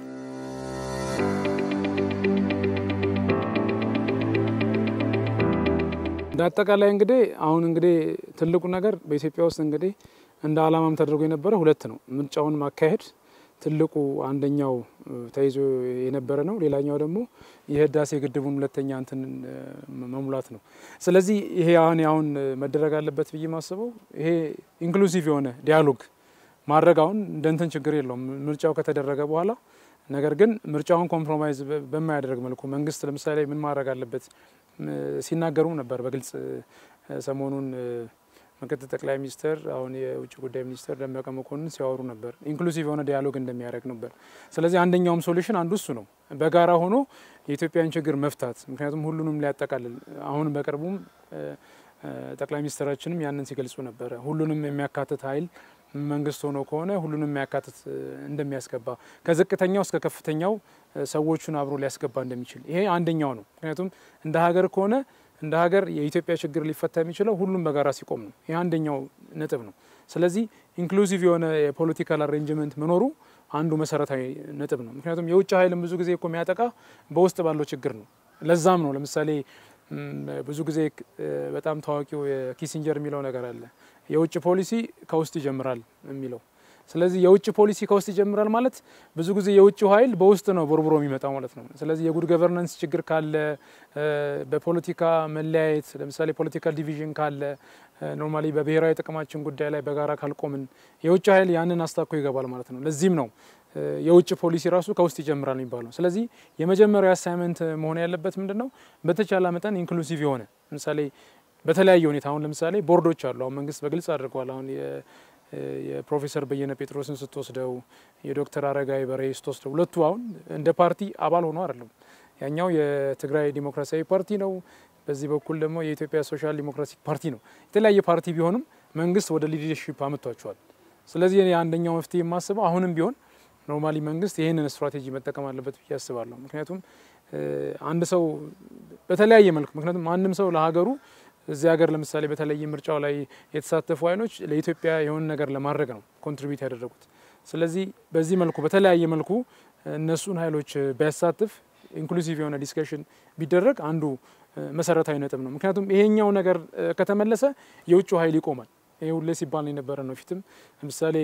እንዳጠቃላይ እንግዲህ አሁን እንግዲህ ትልቁ ነገር በኢትዮጵያ ውስጥ እንግዲህ እንደ አላማም ተደርጎ የነበረ ሁለት ነው ምርጫውን ማካሄድ ትልቁ አንደኛው ተይዞ የነበረ ነው ሌላኛው ደግሞ የህዳሴ ግድቡን ሁለተኛ እንትን መሙላት ነው ስለዚህ ይሄ አሁን መደረግ አለበት ብዬ ማስበው ይሄ ኢንክሉሲቭ የሆነ ዲያሎግ ማድረግ አሁን እንደንተን ችግር የለውም ምርጫው ከተደረገ በኋላ ነገር ግን ምርጫውን ኮምፕሮማይዝ በማያደርግ መልኩ መንግስት ለምሳሌ ምን ማድረግ አለበት ሲናገሩ ነበር በግልጽ ሰሞኑን ምክትል ጠቅላይ ሚኒስትር አሁን የውጭ ጉዳይ ሚኒስትር ደመቀ መኮንን ሲያወሩ ነበር ኢንክሉሲቭ የሆነ ዲያሎግ እንደሚያደርግ ነበር ስለዚህ አንደኛውም ሶሉሽን አንዱ እሱ ነው በጋራ ሆኖ የኢትዮጵያን ችግር መፍታት ምክንያቱም ሁሉንም ሊያጠቃልል አሁን በቅርቡም ጠቅላይ ሚኒስትራችንም ያንን ሲገልጹ ነበር ሁሉንም የሚያካትት ኃይል መንግስት ሆኖ ከሆነ ሁሉንም የሚያካትት እንደሚያስገባ ከዝቅተኛው እስከ ከፍተኛው ሰዎችን አብሮ ሊያስገባ እንደሚችል ይሄ አንደኛው ነው ምክንያቱም እንደ ሀገር ከሆነ እንደ ሀገር የኢትዮጵያ ችግር ሊፈታ የሚችለው ሁሉም በጋራ ሲቆም ነው ይሄ አንደኛው ነጥብ ነው ስለዚህ ኢንክሉሲቭ የሆነ የፖለቲካል አሬንጅመንት መኖሩ አንዱ መሰረታዊ ነጥብ ነው ምክንያቱም የውጭ ኃይልም ብዙ ጊዜ እኮ የሚያጠቃ በውስጥ ባለው ችግር ነው ለዛም ነው ለምሳሌ ብዙ ጊዜ በጣም ታዋቂው የኪሲንጀር የሚለው ነገር አለ የውጭ ፖሊሲ ከውስጥ ይጀምራል የሚለው ስለዚህ የውጭ ፖሊሲ ከውስጥ ይጀምራል ማለት ብዙ ጊዜ የውጭው ኃይል በውስጥ ነው ቦርብሮ የሚመጣው ማለት ነው ስለዚህ የጉድ ገቨርናንስ ችግር ካለ በፖለቲካ መለያየት ለምሳሌ ፖለቲካል ዲቪዥን ካለ ኖርማሊ በብሔራዊ ጥቅማችን ጉዳይ ላይ በጋራ ካልቆምን የውጭ ኃይል ያንን አስታኮ ይገባል ማለት ነው ለዚህም ነው የውጭ ፖሊሲ ራሱ ከውስጥ ይጀምራል የሚባለው ስለዚህ የመጀመሪያው አሳይመንት መሆን ያለበት ምንድነው በተቻለ መጠን ኢንክሉሲቭ የሆነ ለምሳሌ በተለያየ ሁኔታ አሁን ለምሳሌ ቦርዶች አሉ አሁን መንግስት በግልጽ አድርጓል አሁን የፕሮፌሰር በየነ ጴጥሮስን ስትወስደው የዶክተር አረጋይ በሬ ስትወስደው ሁለቱ አሁን እንደ ፓርቲ አባል ሆኖ አይደለም ያኛው የትግራይ ዲሞክራሲያዊ ፓርቲ ነው በዚህ በኩል ደግሞ የኢትዮጵያ ሶሻል ዲሞክራቲክ ፓርቲ ነው የተለያየ ፓርቲ ቢሆንም መንግስት ወደ ሊደርሺፕ አመጣቸዋል ስለዚህ እኔ አንደኛው መፍትሄ የማስበው አሁንም ቢሆን ኖርማሊ መንግስት ይሄንን ስትራቴጂ መጠቀም አለበት ብዬ አስባለሁ ምክንያቱም አንድ ሰው በተለያየ መልኩ ምክንያቱም ማንንም ሰው ለሀገሩ እዚህ ሀገር ለምሳሌ በተለይ ምርጫው ላይ የተሳተፉ ኃይሎች ለኢትዮጵያ የሆነ ነገር ለማድረግ ነው ኮንትሪቢዩት ያደረጉት ስለዚህ በዚህ መልኩ በተለያየ መልኩ እነሱን ኃይሎች ቢያሳትፍ ኢንክሉሲቭ የሆነ ዲስከሽን ቢደረግ አንዱ መሰረታዊ ነጥብ ነው ምክንያቱም ይሄኛው ነገር ከተመለሰ የውጭው ኃይል ይቆማል ይሄ ሁሌ ሲባል የነበረ ነው ፊትም ለምሳሌ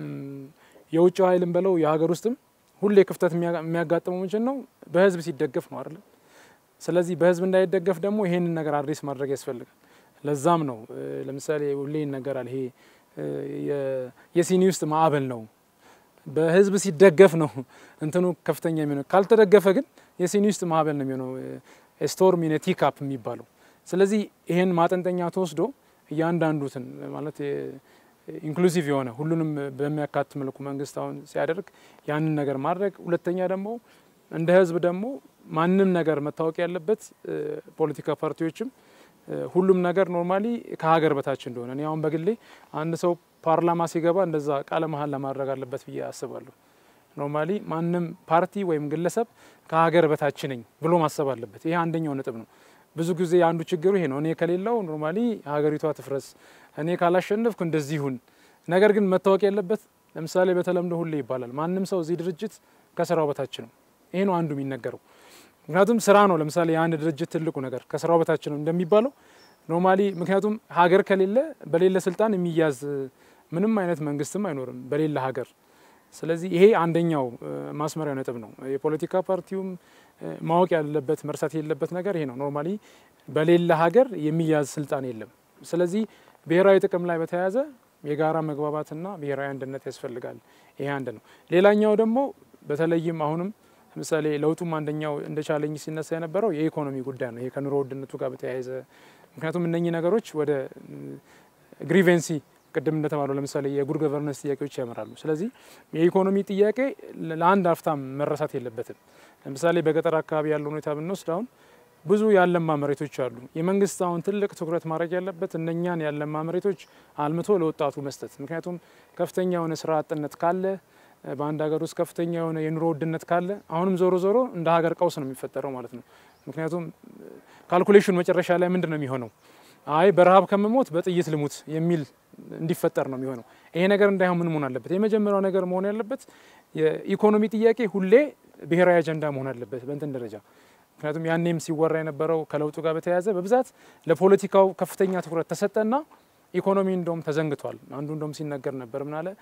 የውጭው ኃይልም በለው የሀገር ውስጥም ሁሌ ክፍተት የሚያጋጥመው ምንድን ነው በህዝብ ሲደገፍ ነው አይደል ስለዚህ በህዝብ እንዳይደገፍ ደግሞ ይሄንን ነገር አድሬስ ማድረግ ያስፈልጋል ለዛም ነው ለምሳሌ ሁሌ ይነገራል ይሄ የሲኒ ውስጥ ማዕበል ነው በህዝብ ሲደገፍ ነው እንትኑ ከፍተኛ የሚሆነው ካልተደገፈ ግን የሲኒ ውስጥ ማዕበል ነው የሚሆነው ስቶርም ኢን ኤ ቲካፕ የሚባለው ስለዚህ ይሄን ማጠንጠኛ ተወስዶ እያንዳንዱትን ማለት ኢንክሉሲቭ የሆነ ሁሉንም በሚያካትት መልኩ መንግስት አሁን ሲያደርግ ያንን ነገር ማድረግ ሁለተኛ ደግሞ እንደ ህዝብ ደግሞ ማንንም ነገር መታወቅ ያለበት ፖለቲካ ፓርቲዎችም ሁሉም ነገር ኖርማሊ ከሀገር በታች እንደሆነ እኔ አሁን በግሌ አንድ ሰው ፓርላማ ሲገባ እንደዛ ቃለ መሐላ ማድረግ አለበት ብዬ አስባለሁ ኖርማሊ ማንንም ፓርቲ ወይም ግለሰብ ከሀገር በታች ነኝ ብሎ ማሰብ አለበት ይሄ አንደኛው ነጥብ ነው ብዙ ጊዜ አንዱ ችግሩ ይሄ ነው እኔ ከሌለው ኖርማሊ ሀገሪቷ ትፍረስ እኔ ካላሸነፍኩ እንደዚህ ይሁን ነገር ግን መታወቅ ያለበት ለምሳሌ በተለምዶ ሁሌ ይባላል ማንንም ሰው እዚህ ድርጅት ከስራው በታች ነው ይሄ ነው አንዱ የሚነገረው ምክንያቱም ስራ ነው ለምሳሌ አንድ ድርጅት ትልቁ ነገር ከስራው በታች ነው እንደሚባለው ኖርማሊ ምክንያቱም ሀገር ከሌለ በሌለ ስልጣን የሚያዝ ምንም አይነት መንግስትም አይኖርም በሌለ ሀገር ስለዚህ ይሄ አንደኛው ማስመሪያ ነጥብ ነው የፖለቲካ ፓርቲውም ማወቅ ያለበት መርሳት የሌለበት ነገር ይሄ ነው ኖርማሊ በሌለ ሀገር የሚያዝ ስልጣን የለም ስለዚህ ብሔራዊ ጥቅም ላይ በተያያዘ የጋራ መግባባትና ብሔራዊ አንድነት ያስፈልጋል ይሄ አንድ ነው ሌላኛው ደግሞ በተለይም አሁንም ለምሳሌ ለውጡም አንደኛው እንደ ቻሌንጅ ሲነሳ የነበረው የኢኮኖሚ ጉዳይ ነው ይሄ ከኑሮ ውድነቱ ጋር በተያያዘ ምክንያቱም እነኚህ ነገሮች ወደ ግሪቬንሲ ቅድም እንደተባለው ለምሳሌ የጉድ ገቨርነንስ ጥያቄዎች ያመራሉ ስለዚህ የኢኮኖሚ ጥያቄ ለአንድ አፍታም መረሳት የለበትም ለምሳሌ በገጠር አካባቢ ያለው ሁኔታ ብንወስድ አሁን ብዙ ያለማ መሬቶች አሉ የመንግስት አሁን ትልቅ ትኩረት ማድረግ ያለበት እነኛን ያለማ መሬቶች አልምቶ ለወጣቱ መስጠት ምክንያቱም ከፍተኛ የሆነ ስራ አጥነት ካለ በአንድ ሀገር ውስጥ ከፍተኛ የሆነ የኑሮ ውድነት ካለ አሁንም ዞሮ እንደ ሀገር ቀውስ ነው የሚፈጠረው ማለት ነው ምክንያቱም ካልኩሌሽን መጨረሻ ላይ ምንድነው የሚሆነው አይ በረሃብ ከመሞት በጥይት ልሙት የሚል እንዲፈጠር ነው የሚሆነው ይሄ ነገር እንዳይሆን ምን መሆን አለበት የመጀመሪያው ነገር መሆን ያለበት የኢኮኖሚ ጥያቄ ሁሌ ብሔራዊ አጀንዳ መሆን አለበት በእንትን ደረጃ ምክንያቱም ያኔም ሲወራ የነበረው ከለውጡ ጋር በተያያዘ በብዛት ለፖለቲካው ከፍተኛ ትኩረት ተሰጠና ኢኮኖሚ እንደውም ተዘንግቷል አንዱ እንደውም ሲነገር ነበር ምን አለ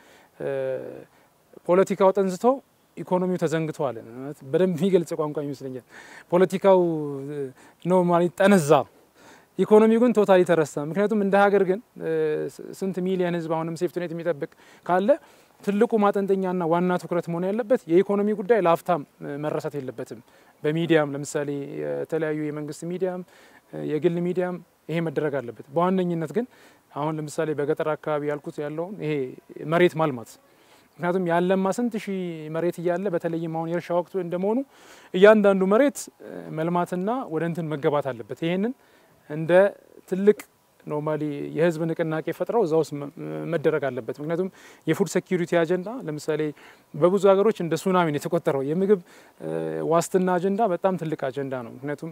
ፖለቲካው ጠንዝቶ ኢኮኖሚው ተዘንግቷል በደንብ የሚገልጽ ቋንቋ ይመስለኛል ፖለቲካው ነው ማለት ጠነዛ ኢኮኖሚው ግን ቶታሊ ተረሳ ምክንያቱም እንደ ሀገር ግን ስንት ሚሊዮን ህዝብ አሁንም ሴፍቲኔት የሚጠብቅ ካለ ትልቁ ማጠንጠኛና ዋና ትኩረት መሆን ያለበት የኢኮኖሚ ጉዳይ ለአፍታም መረሳት የለበትም በሚዲያም ለምሳሌ የተለያዩ የመንግስት ሚዲያም የግል ሚዲያም ይሄ መደረግ አለበት በዋነኝነት ግን አሁን ለምሳሌ በገጠር አካባቢ ያልኩት ያለው ይሄ መሬት ማልማት ምክንያቱም ያለማ ስንት ሺህ መሬት ይያለ በተለይም አሁን የእርሻ ወቅቱ እንደመሆኑ እያንዳንዱ መሬት መልማትና ወደ እንትን መገባት አለበት ይሄንን እንደ ትልቅ ኖርማሊ የህዝብ ንቅናቄ ፈጥረው እዛው መደረግ አለበት ምክንያቱም የፉድ ሴኩሪቲ አጀንዳ ለምሳሌ በብዙ ሀገሮች እንደ ሱናሚ ነው የተቆጠረው የምግብ ዋስትና አጀንዳ በጣም ትልቅ አጀንዳ ነው ምክንያቱም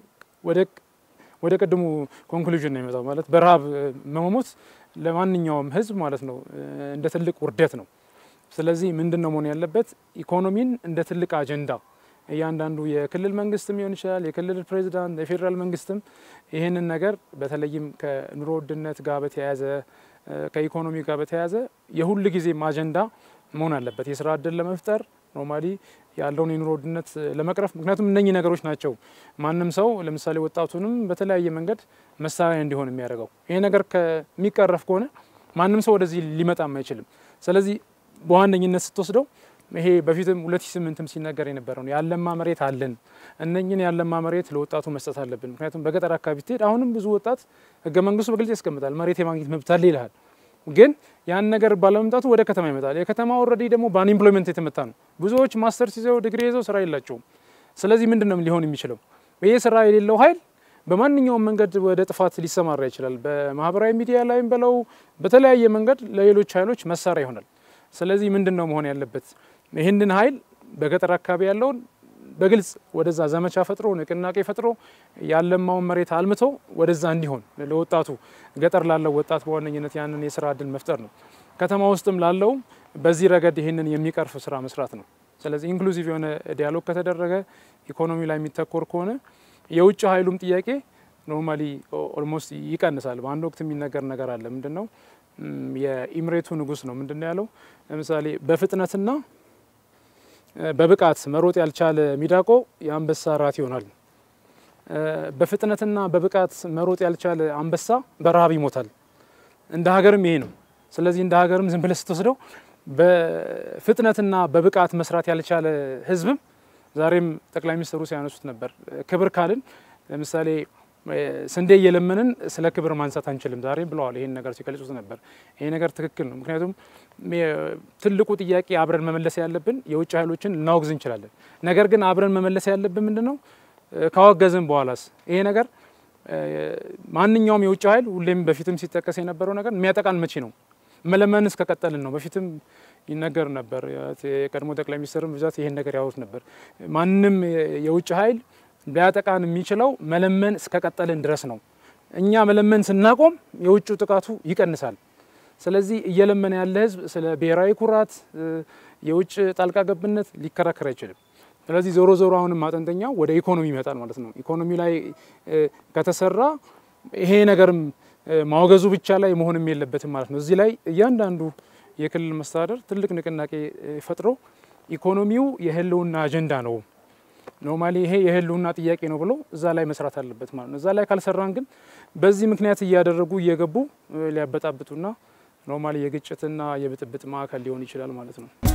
ወደ ቀድሞ ኮንክሉዥን ነው የሚመጣው ማለት በረሃብ መሞት ለማንኛውም ህዝብ ማለት ነው እንደ ትልቅ ውርደት ነው ስለዚህ ምንድነው መሆን ያለበት ኢኮኖሚን እንደ ትልቅ አጀንዳ እያንዳንዱ የክልል መንግስትም ይሆን ይችላል የክልል ፕሬዝዳንት የፌደራል መንግስትም ይሄንን ነገር በተለይም ከኑሮ ውድነት ጋር በተያያዘ ከኢኮኖሚ ጋር በተያያዘ የሁሉ ጊዜ አጀንዳ መሆን አለበት የስራ እድል ለመፍጠር ኖርማሊ ያለውን የኑሮ ውድነት ለመቅረፍ ምክንያቱም እነኚህ ነገሮች ናቸው ማንንም ሰው ለምሳሌ ወጣቱንም በተለያየ መንገድ መሳሪያ እንዲሆን የሚያደርገው ይሄ ነገር ከሚቀረፍ ከሆነ ማንንም ሰው ወደዚህ ሊመጣም አይችልም ስለዚህ በዋነኝነት ስትወስደው ይሄ በፊትም 2008ም ሲነገር የነበረው ያለማ መሬት አለን እነኚህን ያለማ መሬት ለወጣቱ መስጠት አለብን ምክንያቱም በገጠር አካባቢ ትሄድ አሁንም ብዙ ወጣት ህገ መንግስቱ በግልጽ ያስቀምጣል መሬት የማግኘት መብት አለ ይላል ግን ያን ነገር ባለመምጣቱ ወደ ከተማ ይመጣል የከተማ ኦሬዲ ደግሞ በአንኤምፕሎይመንት የተመታ ነው ብዙዎች ማስተርስ ይዘው ዲግሪ ይዘው ስራ የላቸውም ስለዚህ ምንድነው ሊሆን የሚችለው ይሄ ስራ የሌለው ኃይል በማንኛውም መንገድ ወደ ጥፋት ሊሰማራ ይችላል በማህበራዊ ሚዲያ ላይም በለው በተለያየ መንገድ ለሌሎች ኃይሎች መሳሪያ ይሆናል ስለዚህ ምንድነው መሆን ያለበት ይሄንን ኃይል በገጠር አካባቢ ያለውን በግልጽ ወደዛ ዘመቻ ፈጥሮ ንቅናቄ ፈጥሮ ያለማውን መሬት አልምቶ ወደዛ እንዲሆን ለወጣቱ ገጠር ላለው ወጣት በዋነኝነት ያንን የስራ እድል መፍጠር ነው ከተማ ውስጥም ላለው በዚህ ረገድ ይሄንን የሚቀርፍ ስራ መስራት ነው ስለዚህ ኢንክሉሲቭ የሆነ ዲያሎግ ከተደረገ ኢኮኖሚ ላይ የሚተኮር ከሆነ የውጭ ኃይሉም ጥያቄ ኖርማሊ ኦልሞስት ይቀንሳል በአንድ ወቅት የሚነገር ነገር አለ ምንድነው የኢምሬቱ ንጉስ ነው ምንድነው ያለው ለምሳሌ በፍጥነትና በብቃት መሮጥ ያልቻለ ሚዳቆ የአንበሳ ራት ይሆናል በፍጥነትና በብቃት መሮጥ ያልቻለ አንበሳ በረሃብ ይሞታል እንደ ሀገርም ይሄ ነው ስለዚህ እንደ ሀገርም ዝም ብለህ ስትወስደው በፍጥነትና በብቃት መስራት ያልቻለ ህዝብም ዛሬም ጠቅላይ ሚኒስትሩ ሲያነሱት ነበር ክብር ካልን ለምሳሌ ስንዴ እየለመንን ስለ ክብር ማንሳት አንችልም ዛሬ ብለዋል ይሄን ነገር ሲገልጹት ነበር ይሄ ነገር ትክክል ነው ምክንያቱም ትልቁ ጥያቄ አብረን መመለስ ያለብን የውጭ ኃይሎችን እናወግዝ እንችላለን ነገር ግን አብረን መመለስ ያለብን ምንድነው ካወገዝን በኋላስ ይሄ ነገር ማንኛውም የውጭ ኃይል ሁሌም በፊትም ሲጠቀስ የነበረው ነገር የሚያጠቃን መቼ ነው መለመንስ ከቀጠልን ነው በፊትም ይነገር ነበር የቀድሞ ጠቅላይ ሚኒስትርም ብዛት ይሄን ነገር ያወሩት ነበር ማንንም የውጭ ኃይል ሊያጠቃን የሚችለው መለመን እስከቀጠልን ድረስ ነው እኛ መለመን ስናቆም የውጭ ጥቃቱ ይቀንሳል ስለዚህ እየለመነ ያለ ህዝብ ስለ ብሔራዊ ኩራት የውጭ ጣልቃ ገብነት ሊከራከር አይችልም ስለዚህ ዞሮ አሁንም ማጠንጠኛው ወደ ኢኮኖሚ ይመጣል ማለት ነው ኢኮኖሚ ላይ ከተሰራ ይሄ ነገርም ማውገዙ ብቻ ላይ መሆንም የለበትም ማለት ነው እዚህ ላይ እያንዳንዱ የክልል መስተዳድር ትልቅ ንቅናቄ ፈጥሮ ኢኮኖሚው የህልውና አጀንዳ ነው ኖርማሊ ይሄ የህልውና ጥያቄ ነው ብሎ እዛ ላይ መስራት አለበት ማለት ነው እዛ ላይ ካልሰራን ግን በዚህ ምክንያት እያደረጉ እየገቡ ሊያበጣብጡና ኖርማሊ የግጭትና የብጥብጥ ማዕከል ሊሆን ይችላል ማለት ነው